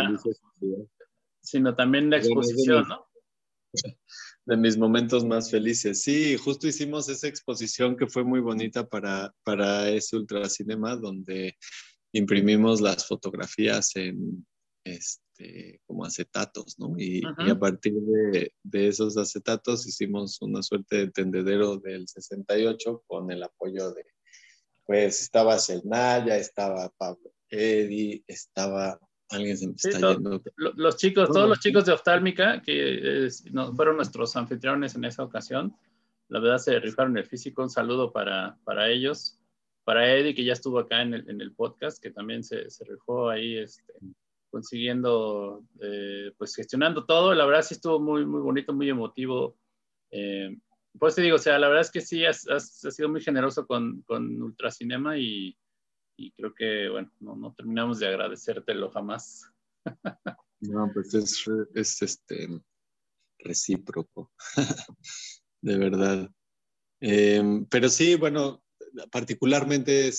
también la exposición, ¿no? De mis momentos más felices. Sí, justo hicimos esa exposición que fue muy bonita para ese ultracinema, donde imprimimos las fotografías en como acetatos, ¿no? Y a partir de esos acetatos hicimos una suerte de tendedero del 68 con el apoyo de, pues estaba Celnaya, estaba Pablo Eddy, estaba... Alguien se me está yendo. Los chicos, todos los chicos de Oftálmica, que fueron nuestros anfitriones en esa ocasión, la verdad se rifaron el físico. Un saludo para ellos. Para Eddie, que ya estuvo acá en el podcast, que también se rifó ahí consiguiendo, pues gestionando todo. La verdad sí estuvo muy, muy bonito, muy emotivo. Pues te digo, o sea, la verdad es que sí has sido muy generoso con Ultracinema y creo que, bueno, no terminamos de agradecértelo jamás. No, pues es recíproco, de verdad. Pero sí, bueno, particularmente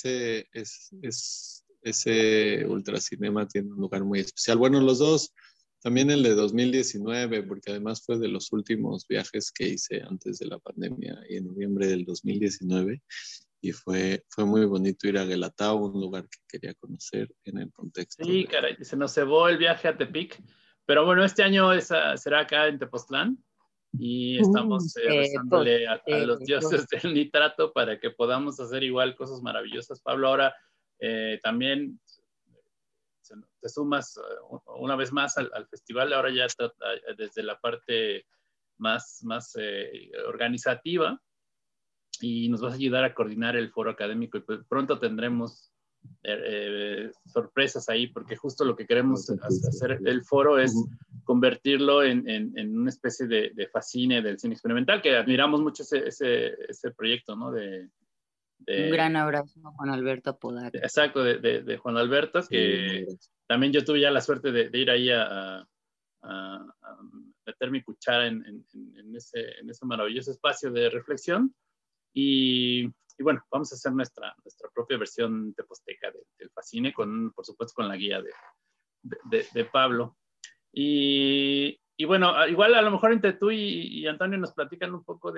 ese Ultracinema tiene un lugar muy especial. Bueno, los dos, también el de 2019, porque además fue de los últimos viajes que hice antes de la pandemia, y en noviembre del 2019. Y fue muy bonito ir a Guelatao, un lugar que quería conocer en el contexto. Sí, caray, se nos cebó el viaje a Tepic, pero bueno, este año será acá en Tepoztlán y estamos rezándole a los dioses del nitrato para que podamos hacer igual cosas maravillosas. Pablo, ahora también te sumas una vez más al festival, ahora ya desde la parte más organizativa, y nos vas a ayudar a coordinar el foro académico y pues pronto tendremos sorpresas ahí, porque justo lo que queremos hacer el foro es convertirlo en una especie de fascine del cine experimental, que admiramos mucho ese proyecto, ¿no? Un gran abrazo a Juan Alberto Apodaca. Exacto, de Juan Alberto, que también yo tuve ya la suerte de ir ahí a meter mi cuchara en ese maravilloso espacio de reflexión. Y bueno, vamos a hacer nuestra propia versión teposteca del fascine, por supuesto con la guía de Pablo. Y bueno, igual a lo mejor entre tú y Antonio nos platican un poco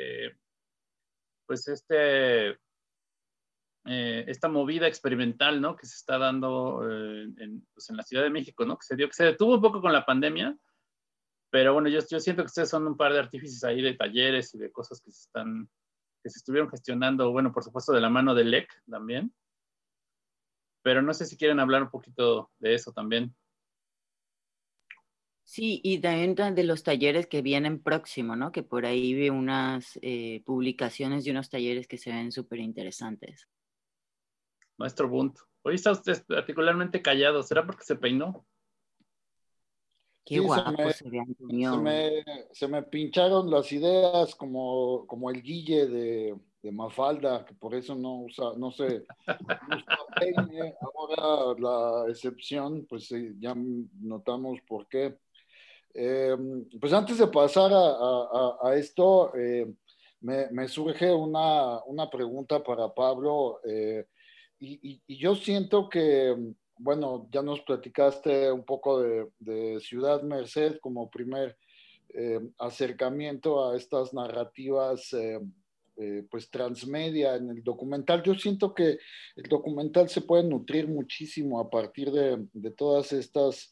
pues esta movida experimental, ¿no? Que se está dando pues en la Ciudad de México, ¿no? Que se detuvo un poco con la pandemia, pero bueno, yo siento que ustedes son un par de artífices ahí de talleres y de cosas que se estuvieron gestionando, bueno, por supuesto de la mano del LEC también, pero no sé si quieren hablar un poquito de eso también. Sí, y también de los talleres que vienen próximo, ¿no? Que por ahí vi unas publicaciones de unos talleres que se ven súper interesantes. Maestro Bunt, hoy está usted particularmente callado, ¿será porque se peinó? Qué guapo se ve, Antonio. Se me pincharon las ideas como el Guille de Mafalda, que por eso no usa peine. Ahora la excepción, pues ya notamos por qué. Pues antes de pasar a esto, me surge una pregunta para Pablo, y yo siento que, bueno, ya nos platicaste un poco de Ciudad Merced como primer acercamiento a estas narrativas, pues transmedia en el documental. Yo siento que el documental se puede nutrir muchísimo a partir de todas estas...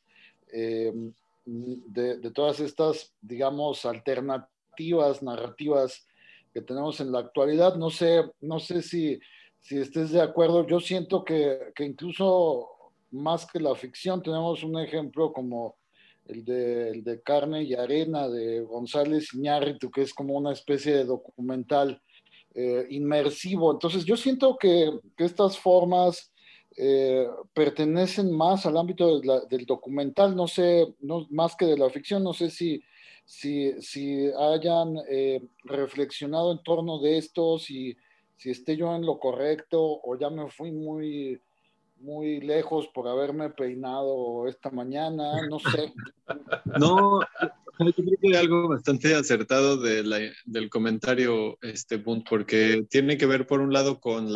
de todas estas, digamos, alternativas narrativas que tenemos en la actualidad. No sé si estés de acuerdo. Yo siento que incluso más que la ficción, tenemos un ejemplo como el de Carne y Arena de González Iñárritu, que es como una especie de documental inmersivo. Entonces yo siento que estas formas pertenecen más al ámbito del documental, no sé, no, más que de la ficción. No sé si hayan reflexionado en torno de esto, si esté yo en lo correcto o ya me fui muy lejos por haberme peinado esta mañana, no sé. No, yo creo que algo bastante acertado del comentario, Bunt, porque tiene que ver por un lado con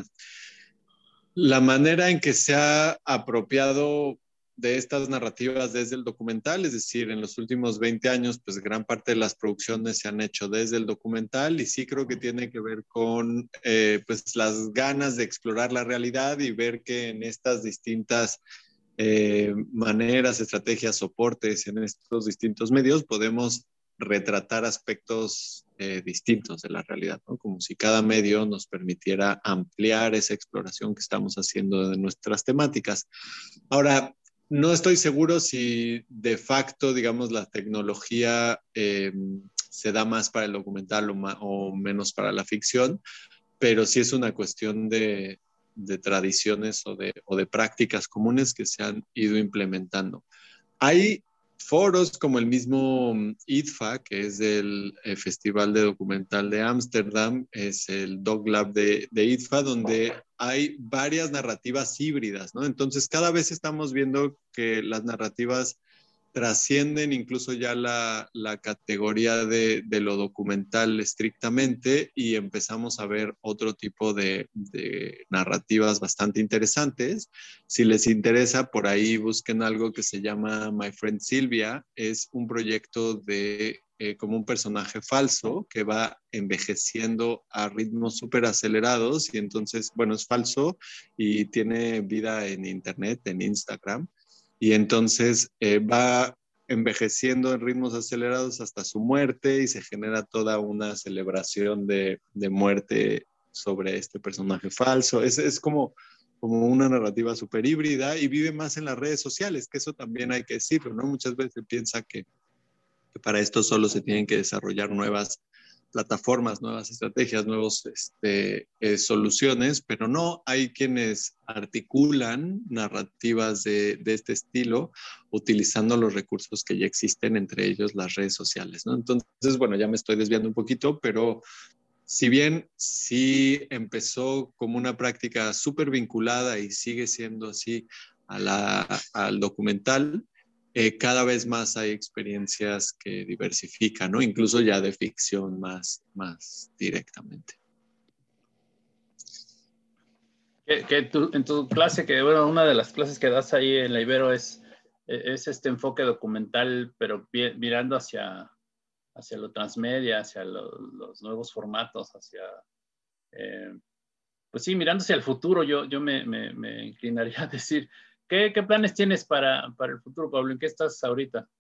la manera en que se ha apropiado de estas narrativas desde el documental, es decir, en los últimos 20 años, pues gran parte de las producciones se han hecho desde el documental, y sí creo que tiene que ver con pues las ganas de explorar la realidad y ver que en estas distintas maneras, estrategias, soportes, en estos distintos medios podemos retratar aspectos distintos de la realidad, ¿no? Como si cada medio nos permitiera ampliar esa exploración que estamos haciendo de nuestras temáticas. Ahora, no estoy seguro si de facto, digamos, la tecnología se da más para el documental o menos para la ficción, pero sí es una cuestión de tradiciones o de prácticas comunes que se han ido implementando. Hay foros como el mismo IDFA, que es el Festival de Documental de Ámsterdam, es el Dog Lab de IDFA, donde hay varias narrativas híbridas, ¿no? Entonces, cada vez estamos viendo que las narrativas trascienden incluso ya la categoría de lo documental estrictamente, y empezamos a ver otro tipo de narrativas bastante interesantes. Si les interesa, por ahí busquen algo que se llama My Friend Sylvia. Es un proyecto de como un personaje falso que va envejeciendo a ritmos súper acelerados, y entonces, bueno, es falso y tiene vida en internet, en Instagram, y entonces va envejeciendo en ritmos acelerados hasta su muerte, y se genera toda una celebración de muerte sobre este personaje falso. Es como una narrativa súper híbrida, y vive más en las redes sociales, que eso también hay que decirlo, ¿no? Muchas veces se piensa que para esto solo se tienen que desarrollar nuevas plataformas, nuevas estrategias, nuevas soluciones, pero no, hay quienes articulan narrativas de este estilo utilizando los recursos que ya existen, entre ellos las redes sociales, ¿no? Entonces, bueno, ya me estoy desviando un poquito, pero si bien sí empezó como una práctica súper vinculada y sigue siendo así al documental, cada vez más hay experiencias que diversifican, ¿no? Incluso ya de ficción más directamente. En tu clase, que bueno, una de las clases que das ahí en la Ibero es este enfoque documental, pero mirando hacia lo transmedia, hacia los nuevos formatos, pues sí, mirando hacia el futuro. Yo me inclinaría a decir, ¿qué planes tienes para el futuro, Pablo? ¿En qué estás ahorita?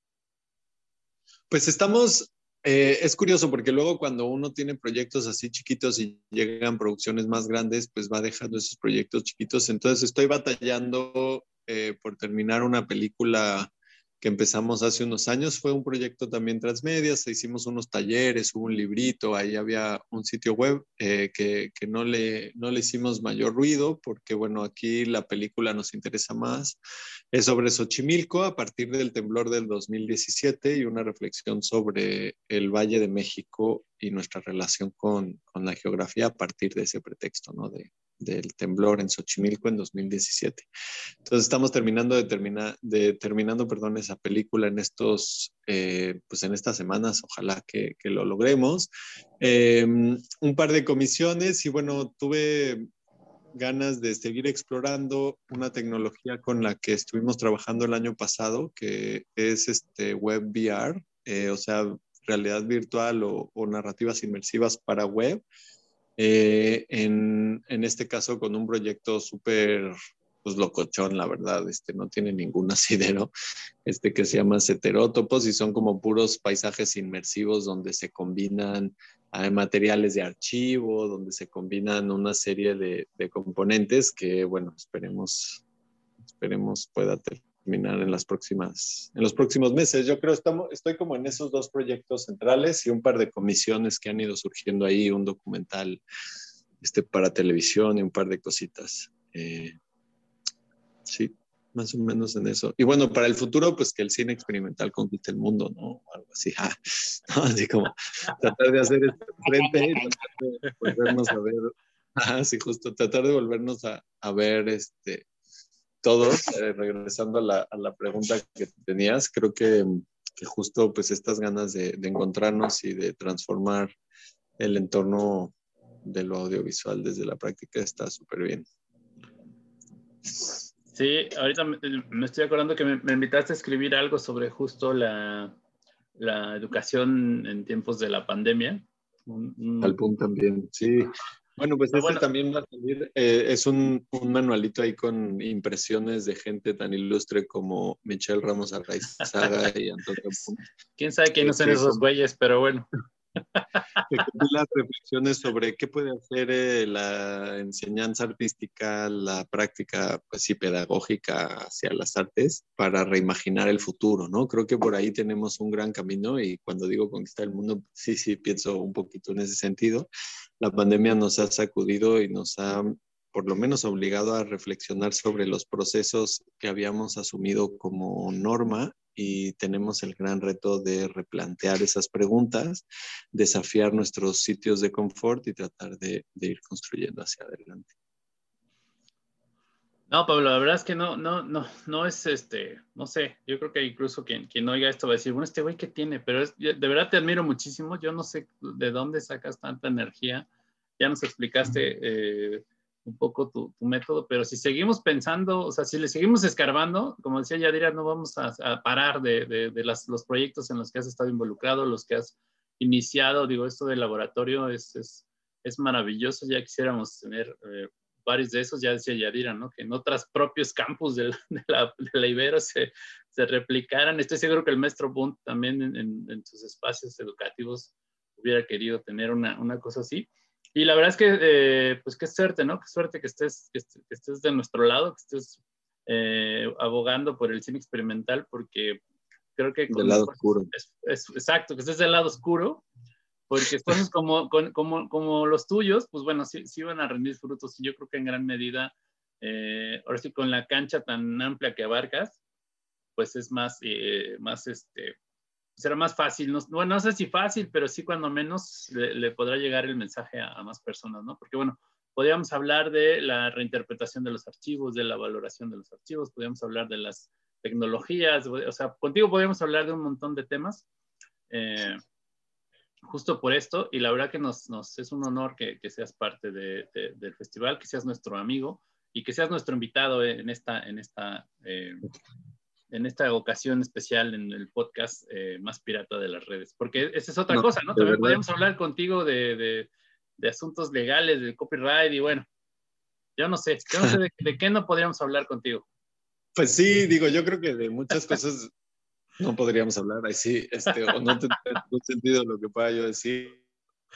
Pues estamos, es curioso porque luego cuando uno tiene proyectos así chiquitos y llegan producciones más grandes, pues va dejando esos proyectos chiquitos. Entonces estoy batallando por terminar una película que empezamos hace unos años. Fue un proyecto también transmedia, hicimos unos talleres, hubo un librito, ahí había un sitio web que no le hicimos mayor ruido porque, bueno, aquí la película nos interesa más. Es sobre Xochimilco a partir del temblor del 2017 y una reflexión sobre el Valle de México y nuestra relación con la geografía a partir de ese pretexto, ¿no? Del temblor en Xochimilco en 2017. Entonces estamos terminando esa película en pues en estas semanas, ojalá que lo logremos. Un par de comisiones y bueno, tuve ganas de seguir explorando una tecnología con la que estuvimos trabajando el año pasado, que es web VR, o sea, realidad virtual o narrativas inmersivas para web. En este caso con un proyecto súper pues locochón, la verdad, no tiene ningún asidero, que se llama Heterótopos y son como puros paisajes inmersivos donde se combinan materiales de archivo, donde se combinan una serie de componentes que, bueno, esperemos pueda terminar en los próximos meses. Yo creo estoy como en esos dos proyectos centrales y un par de comisiones que han ido surgiendo ahí, un documental para televisión y un par de cositas. Sí, más o menos en eso. Y bueno, para el futuro, pues que el cine experimental conquiste el mundo, ¿no? Algo así, ¿no? Así como tratar de hacer esto frente y tratar de volvernos a ver, sí, justo, tratar de volvernos a ver todos, regresando a la pregunta que tenías, creo que justo pues estas ganas de encontrarnos y de transformar el entorno de lo audiovisual desde la práctica está súper bien. Sí, ahorita me estoy acordando que me invitaste a escribir algo sobre justo la educación en tiempos de la pandemia. Al punto también, sí. Bueno, pues bueno, también va a salir, es un manualito ahí con impresiones de gente tan ilustre como Michelle Ramos Arraizaga y Antonio Punt. ¿Quién sabe quiénes son esos güeyes? Pero bueno. Que las reflexiones sobre qué puede hacer la enseñanza artística, la práctica, pues sí, pedagógica hacia las artes para reimaginar el futuro, ¿no? Creo que por ahí tenemos un gran camino y cuando digo conquistar el mundo, sí, pienso un poquito en ese sentido. La pandemia nos ha sacudido y nos ha por lo menos obligado a reflexionar sobre los procesos que habíamos asumido como norma y tenemos el gran reto de replantear esas preguntas, desafiar nuestros sitios de confort y tratar de ir construyendo hacia adelante. No, Pablo, la verdad es que no es no sé, yo creo que incluso quien oiga esto va a decir, bueno, este güey, ¿qué tiene? Pero de verdad te admiro muchísimo, yo no sé de dónde sacas tanta energía, ya nos explicaste un poco tu método, pero si seguimos pensando, o sea, si le seguimos escarbando, como decía Yadira, no vamos a parar de los proyectos en los que has estado involucrado, los que has iniciado, digo, esto del laboratorio es maravilloso, ya quisiéramos tener varios de esos, ya decía Yadira, ¿no? Que en otros propios campus de la Ibero se replicaran. Estoy seguro que el maestro Bunt también en sus espacios educativos hubiera querido tener una cosa así. Y la verdad es que, pues qué suerte, ¿no? Qué suerte que estés de nuestro lado, que estés abogando por el cine experimental, porque creo que... Del lado oscuro. Exacto, que estés del lado oscuro, porque cosas como los tuyos, pues bueno, sí van a rendir frutos. Y yo creo que en gran medida, ahora sí, con la cancha tan amplia que abarcas, pues es será más fácil, no sé si fácil, pero sí cuando menos le podrá llegar el mensaje a más personas, ¿no? Porque bueno, podríamos hablar de la reinterpretación de los archivos, de la valoración de los archivos, podríamos hablar de las tecnologías, o sea, contigo podríamos hablar de un montón de temas, justo por esto, y la verdad que nos es un honor que seas parte del festival, que seas nuestro amigo y que seas nuestro invitado en esta ocasión especial en el podcast más pirata de las redes. Porque esa es otra cosa, ¿no? También podríamos hablar contigo de asuntos legales, de copyright y bueno, yo no sé de qué no podríamos hablar contigo. Pues sí, digo, yo creo que de muchas cosas no podríamos hablar ahí sí, o no tendría ningún sentido lo que pueda yo decir.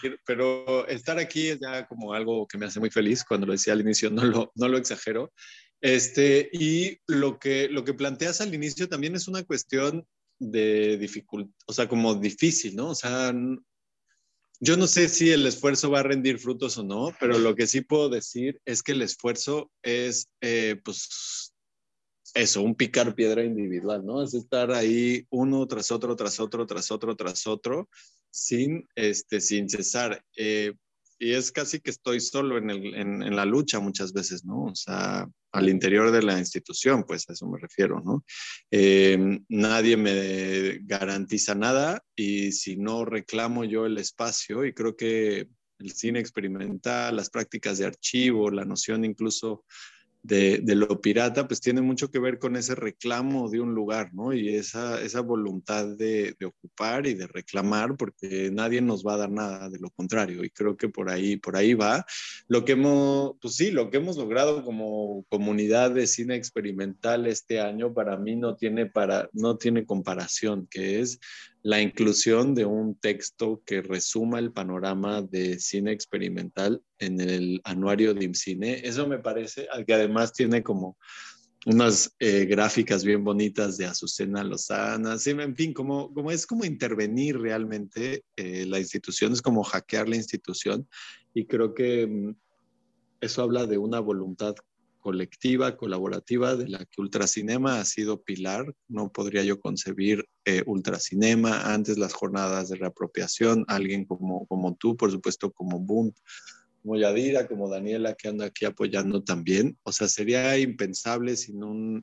Pero estar aquí es ya como algo que me hace muy feliz. Cuando lo decía al inicio, no lo exagero. Y lo que planteas al inicio también es una cuestión de dificultad, o sea, como difícil, ¿no? O sea, yo no sé si el esfuerzo va a rendir frutos o no, pero lo que sí puedo decir es que el esfuerzo es, pues, eso, un picar piedra individual, ¿no? Es estar ahí uno tras otro, tras otro, tras otro, tras otro, sin cesar. Y es casi que estoy solo en la lucha muchas veces, ¿no? O sea, al interior de la institución, pues a eso me refiero, ¿no? Nadie me garantiza nada y si no reclamo yo el espacio, y creo que el cine experimental, las prácticas de archivo, la noción incluso de lo pirata, pues tiene mucho que ver con ese reclamo de un lugar, ¿no? Y esa voluntad de ocupar y de reclamar, porque nadie nos va a dar nada, de lo contrario. Y creo que por ahí va. Lo que hemos logrado como comunidad de cine experimental este año, para mí no tiene comparación, que es la inclusión de un texto que resuma el panorama de cine experimental en el anuario de IMCINE. Eso me parece, que además tiene como unas gráficas bien bonitas de Azucena Lozana, sí, en fin, es como intervenir realmente la institución, es como hackear la institución, y creo que eso habla de una voluntad colectiva, colaborativa, de la que Ultracinema ha sido pilar. No podría yo concebir Ultracinema antes las jornadas de reapropiación, alguien como tú, por supuesto, como Boom, como Yadira, como Daniela, que anda aquí apoyando también. O sea, sería impensable sin un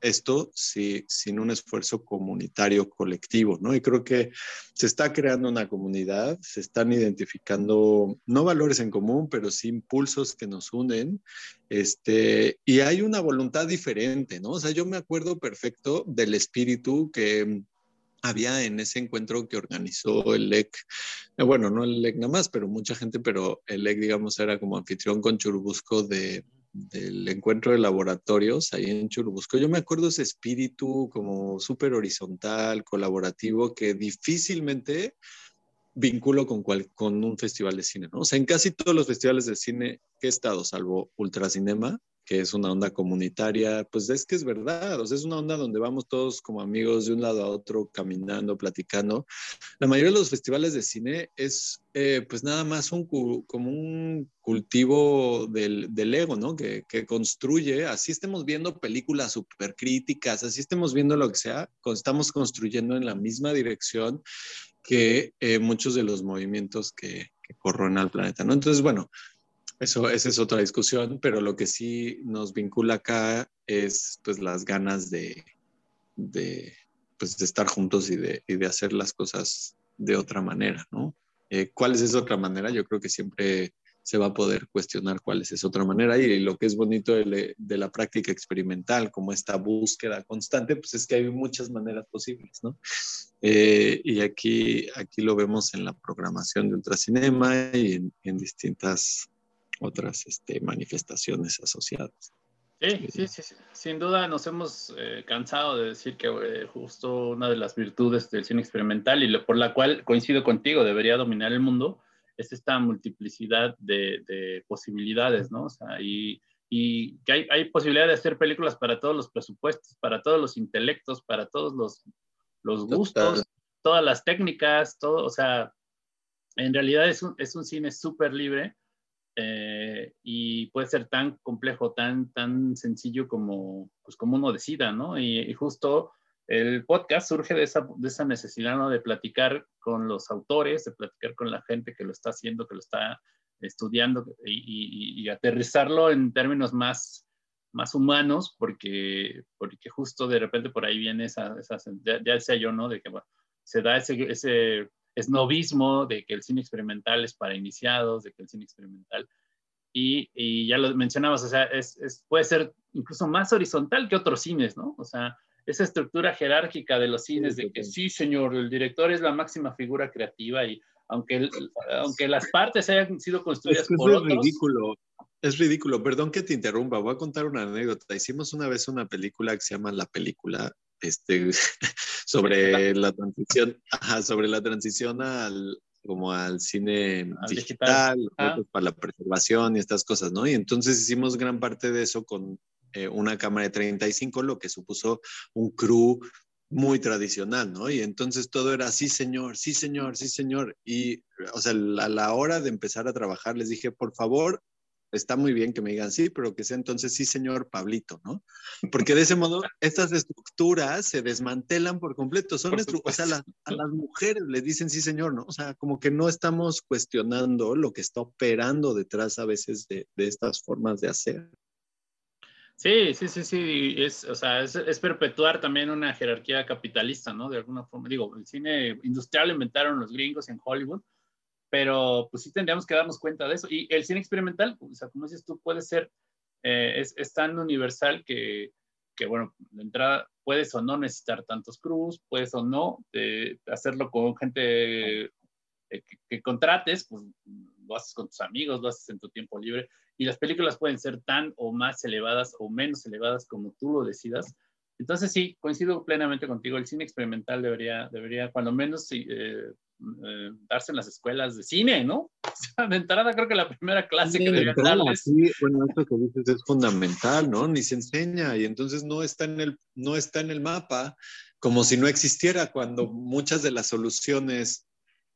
esfuerzo comunitario colectivo, ¿no? Y creo que se está creando una comunidad, se están identificando no valores en común, pero sí impulsos que nos unen, y hay una voluntad diferente, ¿no? O sea, yo me acuerdo perfecto del espíritu que había en ese encuentro que organizó el LEC. Bueno, no el LEC nada más, pero mucha gente, pero el LEC, digamos, era como anfitrión con Churubusco del encuentro de laboratorios ahí en Churubusco. Yo me acuerdo ese espíritu como súper horizontal, colaborativo, que difícilmente vinculo con un festival de cine, ¿no? O sea, en casi todos los festivales de cine que he estado, salvo Ultracinema, que es una onda comunitaria, pues es que es verdad, o sea, es una onda donde vamos todos como amigos de un lado a otro, caminando, platicando. La mayoría de los festivales de cine es pues nada más como un cultivo del ego, ¿no? Que construye, así estemos viendo películas súper críticas, así estemos viendo lo que sea, estamos construyendo en la misma dirección que muchos de los movimientos que corroen al planeta, ¿no? Entonces, bueno, esa es otra discusión, pero lo que sí nos vincula acá es pues las ganas pues, de estar juntos y de hacer las cosas de otra manera, ¿no? ¿Cuál es esa otra manera? Yo creo que siempre se va a poder cuestionar cuál es esa otra manera, y lo que es bonito de la práctica experimental, como esta búsqueda constante, pues es que hay muchas maneras posibles, ¿no? Y aquí lo vemos en la programación de Ultracinema y en distintas otras manifestaciones asociadas. Sí. Sin duda nos hemos cansado de decir que justo una de las virtudes del cine experimental, y por la cual coincido contigo, debería dominar el mundo, es esta multiplicidad de posibilidades, ¿no? O sea, y que hay posibilidad de hacer películas para todos los presupuestos, para todos los intelectos, para todos los gustos, todas las técnicas, todo, o sea, en realidad es un cine súper libre. Y puede ser tan complejo, tan sencillo como uno decida, ¿no? Y justo el podcast surge de esa necesidad, ¿no? De platicar con los autores, de platicar con la gente que lo está haciendo, que lo está estudiando, y aterrizarlo en términos más humanos, porque justo de repente por ahí viene ya decía yo, ¿no? De que bueno, se da ese esnovismo de que el cine experimental es para iniciados, de que el cine experimental, y ya lo mencionabas, o sea, puede ser incluso más horizontal que otros cines, ¿no? O sea, esa estructura jerárquica de los cines, de que sí, señor, el director es la máxima figura creativa, y aunque las partes hayan sido construidas por otros... Es ridículo, perdón que te interrumpa, voy a contar una anécdota. Hicimos una vez una película que se llama La Película, sobre la transición al cine digital, para la preservación y estas cosas, ¿no? Y entonces hicimos gran parte de eso con una cámara de 35, lo que supuso un crew muy tradicional, ¿no? Y entonces todo era sí, señor, sí, señor, sí, señor. Y, o sea, a la hora de empezar a trabajar les dije, por favor, está muy bien que me digan sí, pero que sea entonces sí, señor Pablito, ¿no? Porque de ese modo estas estructuras se desmantelan por completo. O sea, a las mujeres les dicen sí, señor, ¿no? O sea, como que no estamos cuestionando lo que está operando detrás a veces de estas formas de hacer. Sí, o sea, es perpetuar también una jerarquía capitalista, ¿no? De alguna forma, digo, el cine industrial lo inventaron los gringos en Hollywood, pero pues sí tendríamos que darnos cuenta de eso. Y el cine experimental, o sea, como dices tú, puede ser, es tan universal que, bueno, de entrada puedes o no necesitar tantos crews, puedes o no hacerlo con gente que contrates, pues lo haces con tus amigos, lo haces en tu tiempo libre, y las películas pueden ser tan o más elevadas o menos elevadas como tú lo decidas. Entonces sí, coincido plenamente contigo, el cine experimental debería cuando menos darse en las escuelas de cine, ¿no? O sea, de entrada creo que la primera clase que deberían darles. Sí, bueno, esto que dices es fundamental, ¿no? Ni se enseña y entonces no está en el mapa, como si no existiera, cuando muchas de las soluciones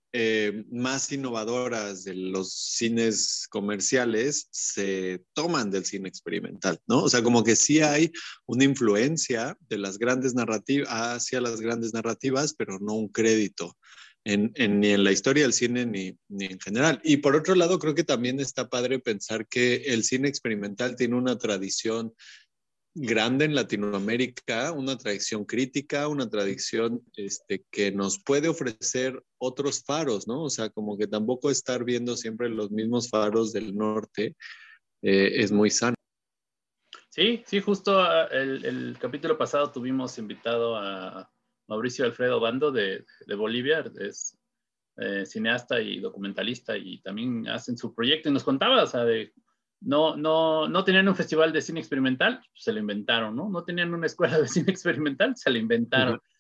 más innovadoras de los cines comerciales se toman del cine experimental, ¿no? O sea, como que sí hay una influencia de las grandes narrativas hacia las grandes narrativas, pero no un crédito ni en la historia del cine ni en general. Y por otro lado, creo que también está padre pensar que el cine experimental tiene una tradición grande en Latinoamérica, una tradición crítica, una tradición que nos puede ofrecer otros faros, ¿no? O sea, como que tampoco estar viendo siempre los mismos faros del norte es muy sano. Sí, justo el capítulo pasado tuvimos invitado a Mauricio Alfredo Bando de Bolivia, es cineasta y documentalista y también hacen su proyecto y nos contaba, o sea, no tenían un festival de cine experimental, se lo inventaron, ¿no? No tenían una escuela de cine experimental, se lo inventaron. Uh-huh.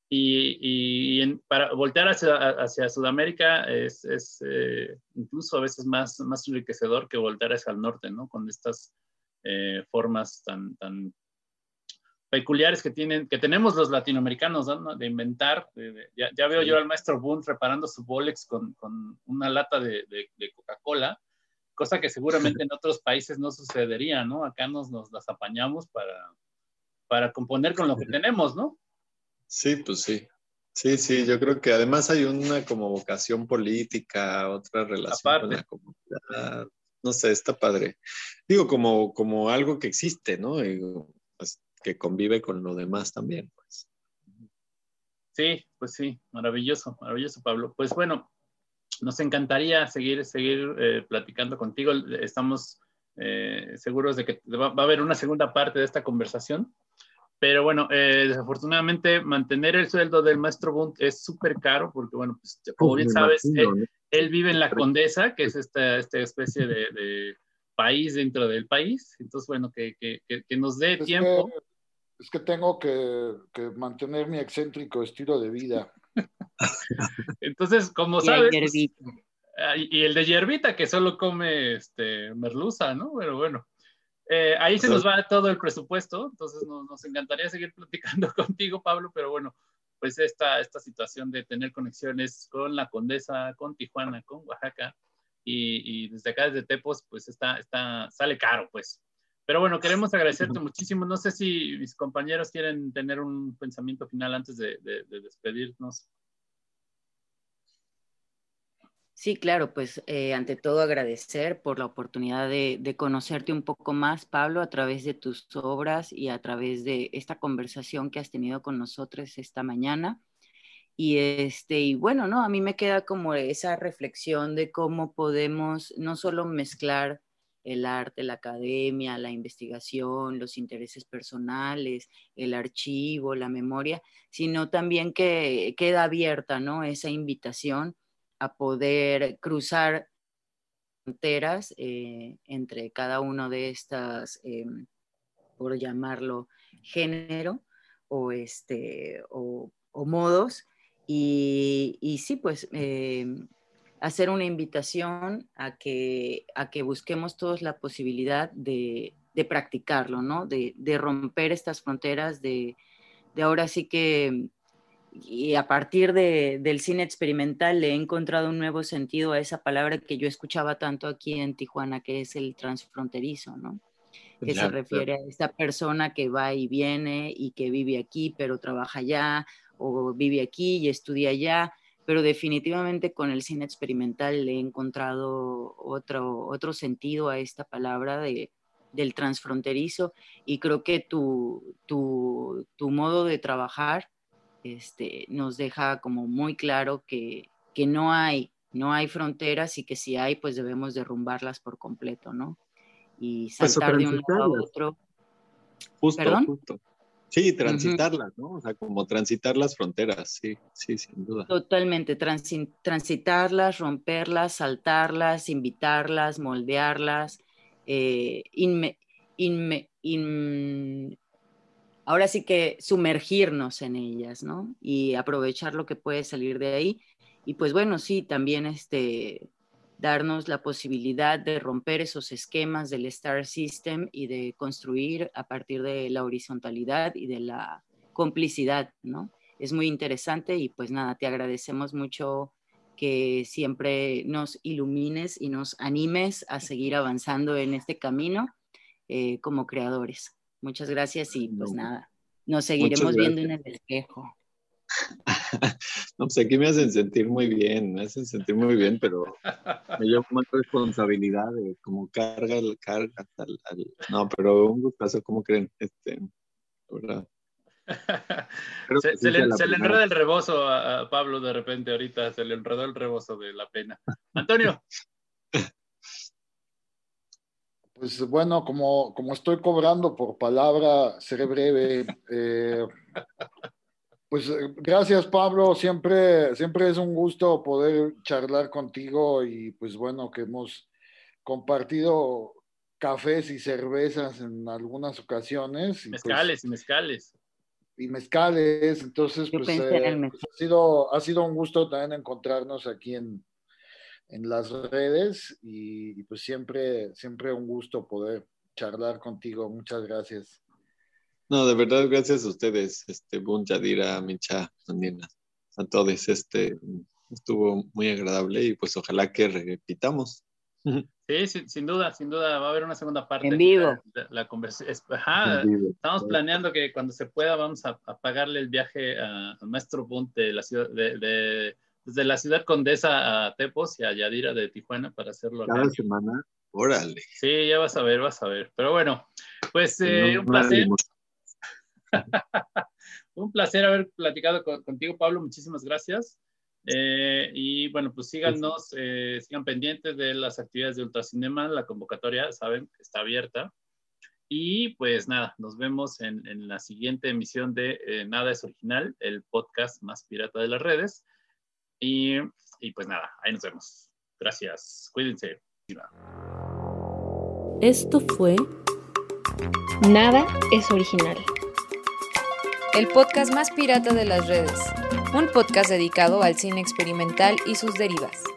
Para voltear hacia Sudamérica es incluso a veces más enriquecedor que voltear hacia el norte, ¿no? Con estas formas tan peculiares que tenemos los latinoamericanos, ¿no? De inventar. Ya veo yo al maestro Boone reparando su Bolex con una lata de Coca-Cola, cosa que seguramente en otros países no sucedería, ¿no? Acá nos las apañamos para componer con lo que tenemos, ¿no? Sí, pues sí. Sí, yo creo que además hay una como vocación política, otra relación aparte con la comunidad. No sé, está padre. Digo, como algo que existe, ¿no? Y, pues, que convive con lo demás también, pues. Sí, pues sí, maravilloso, Pablo. Pues bueno, nos encantaría seguir platicando contigo. Estamos seguros de que va a haber una segunda parte de esta conversación. Pero bueno, desafortunadamente mantener el sueldo del maestro Boone es súper caro porque, bueno, pues, como bien sabes, él vive en la Condesa, que es esta especie de país dentro del país. Entonces, bueno, que nos dé tiempo. Es que tengo que mantener mi excéntrico estilo de vida. Entonces, como sabes, pues, y el de hierbita, que solo come merluza, ¿no? Pero bueno. Ahí se nos va todo el presupuesto, entonces nos encantaría seguir platicando contigo, Pablo, pero bueno, pues esta situación de tener conexiones con la Condesa, con Tijuana, con Oaxaca, y desde acá, desde Tepos, pues sale caro, pues. Pero bueno, queremos agradecerte muchísimo. No sé si mis compañeros quieren tener un pensamiento final antes de despedirnos. Sí, claro, pues ante todo agradecer por la oportunidad de conocerte un poco más, Pablo, a través de tus obras y a través de esta conversación que has tenido con nosotros esta mañana. Y bueno, ¿no? A mí me queda como esa reflexión de cómo podemos no solo mezclar el arte, la academia, la investigación, los intereses personales, el archivo, la memoria, sino también que queda abierta, ¿no? Esa invitación a poder cruzar fronteras entre cada uno de estas, por llamarlo, género o modos. Y sí, pues hacer una invitación a que busquemos todos la posibilidad de practicarlo, ¿no? De romper estas fronteras, de ahora sí que, y a partir del cine experimental le he encontrado un nuevo sentido a esa palabra que yo escuchaba tanto aquí en Tijuana, que es el transfronterizo, ¿no? Que se refiere a esta persona que va y viene y que vive aquí pero trabaja allá, o vive aquí y estudia allá, pero definitivamente con el cine experimental le he encontrado otro sentido a esta palabra del transfronterizo, y creo que tu modo de trabajar nos deja como muy claro que no hay fronteras, y que si hay, pues debemos derrumbarlas por completo, ¿no? Y saltar de un lado a otro. Justo. Sí, transitarlas, ¿no? O sea, como transitar las fronteras, sí, sin duda. Totalmente, transitarlas, romperlas, saltarlas, invitarlas, moldearlas, ahora sí que sumergirnos en ellas, ¿no? Y aprovechar lo que puede salir de ahí. Y pues bueno, sí, también darnos la posibilidad de romper esos esquemas del Star System y de construir a partir de la horizontalidad y de la complicidad, ¿no? Es muy interesante, y pues nada, te agradecemos mucho que siempre nos ilumines y nos animes a seguir avanzando en este camino como creadores. Muchas gracias, y pues nada, nos seguiremos viendo en el espejo. No, pues aquí me hacen sentir muy bien, pero me llevo más responsabilidad de como carga no, pero un gustazo, ¿cómo creen? ¿Verdad? Se le enreda el rebozo a Pablo de repente ahorita, se le enredó el rebozo de la pena. Antonio. Pues bueno, como estoy cobrando por palabra, seré breve. Pues gracias, Pablo. Siempre es un gusto poder charlar contigo, y pues bueno, que hemos compartido cafés y cervezas en algunas ocasiones. Y mezcales. Y mezcales. Entonces, pues ha sido un gusto también encontrarnos aquí en las redes, y pues siempre un gusto poder charlar contigo. Muchas gracias. No, de verdad, gracias a ustedes, Bun, Yadira, Micha, Andina, a todos, estuvo muy agradable, y pues ojalá que repitamos. Sí, sin duda, va a haber una segunda parte. En vivo. La conversación. Estamos planeando que cuando se pueda vamos a pagarle el viaje al maestro Bun de la ciudad, desde la ciudad condesa a Tepos, y a Yadira de Tijuana, para hacerlo. Cada semana, órale. Sí, ya vas a ver. Pero bueno, pues un placer. Un placer haber platicado contigo, Pablo. Muchísimas gracias. Y bueno, pues síganos, sigan pendientes de las actividades de Ultracinema. La convocatoria, saben, está abierta. Y pues nada, nos vemos en la siguiente emisión de Nada es Original, el podcast más pirata de las redes. Y pues nada, ahí nos vemos. Gracias, cuídense. Esto fue Nada es Original, el podcast más pirata de las redes, un podcast dedicado al cine experimental y sus derivas.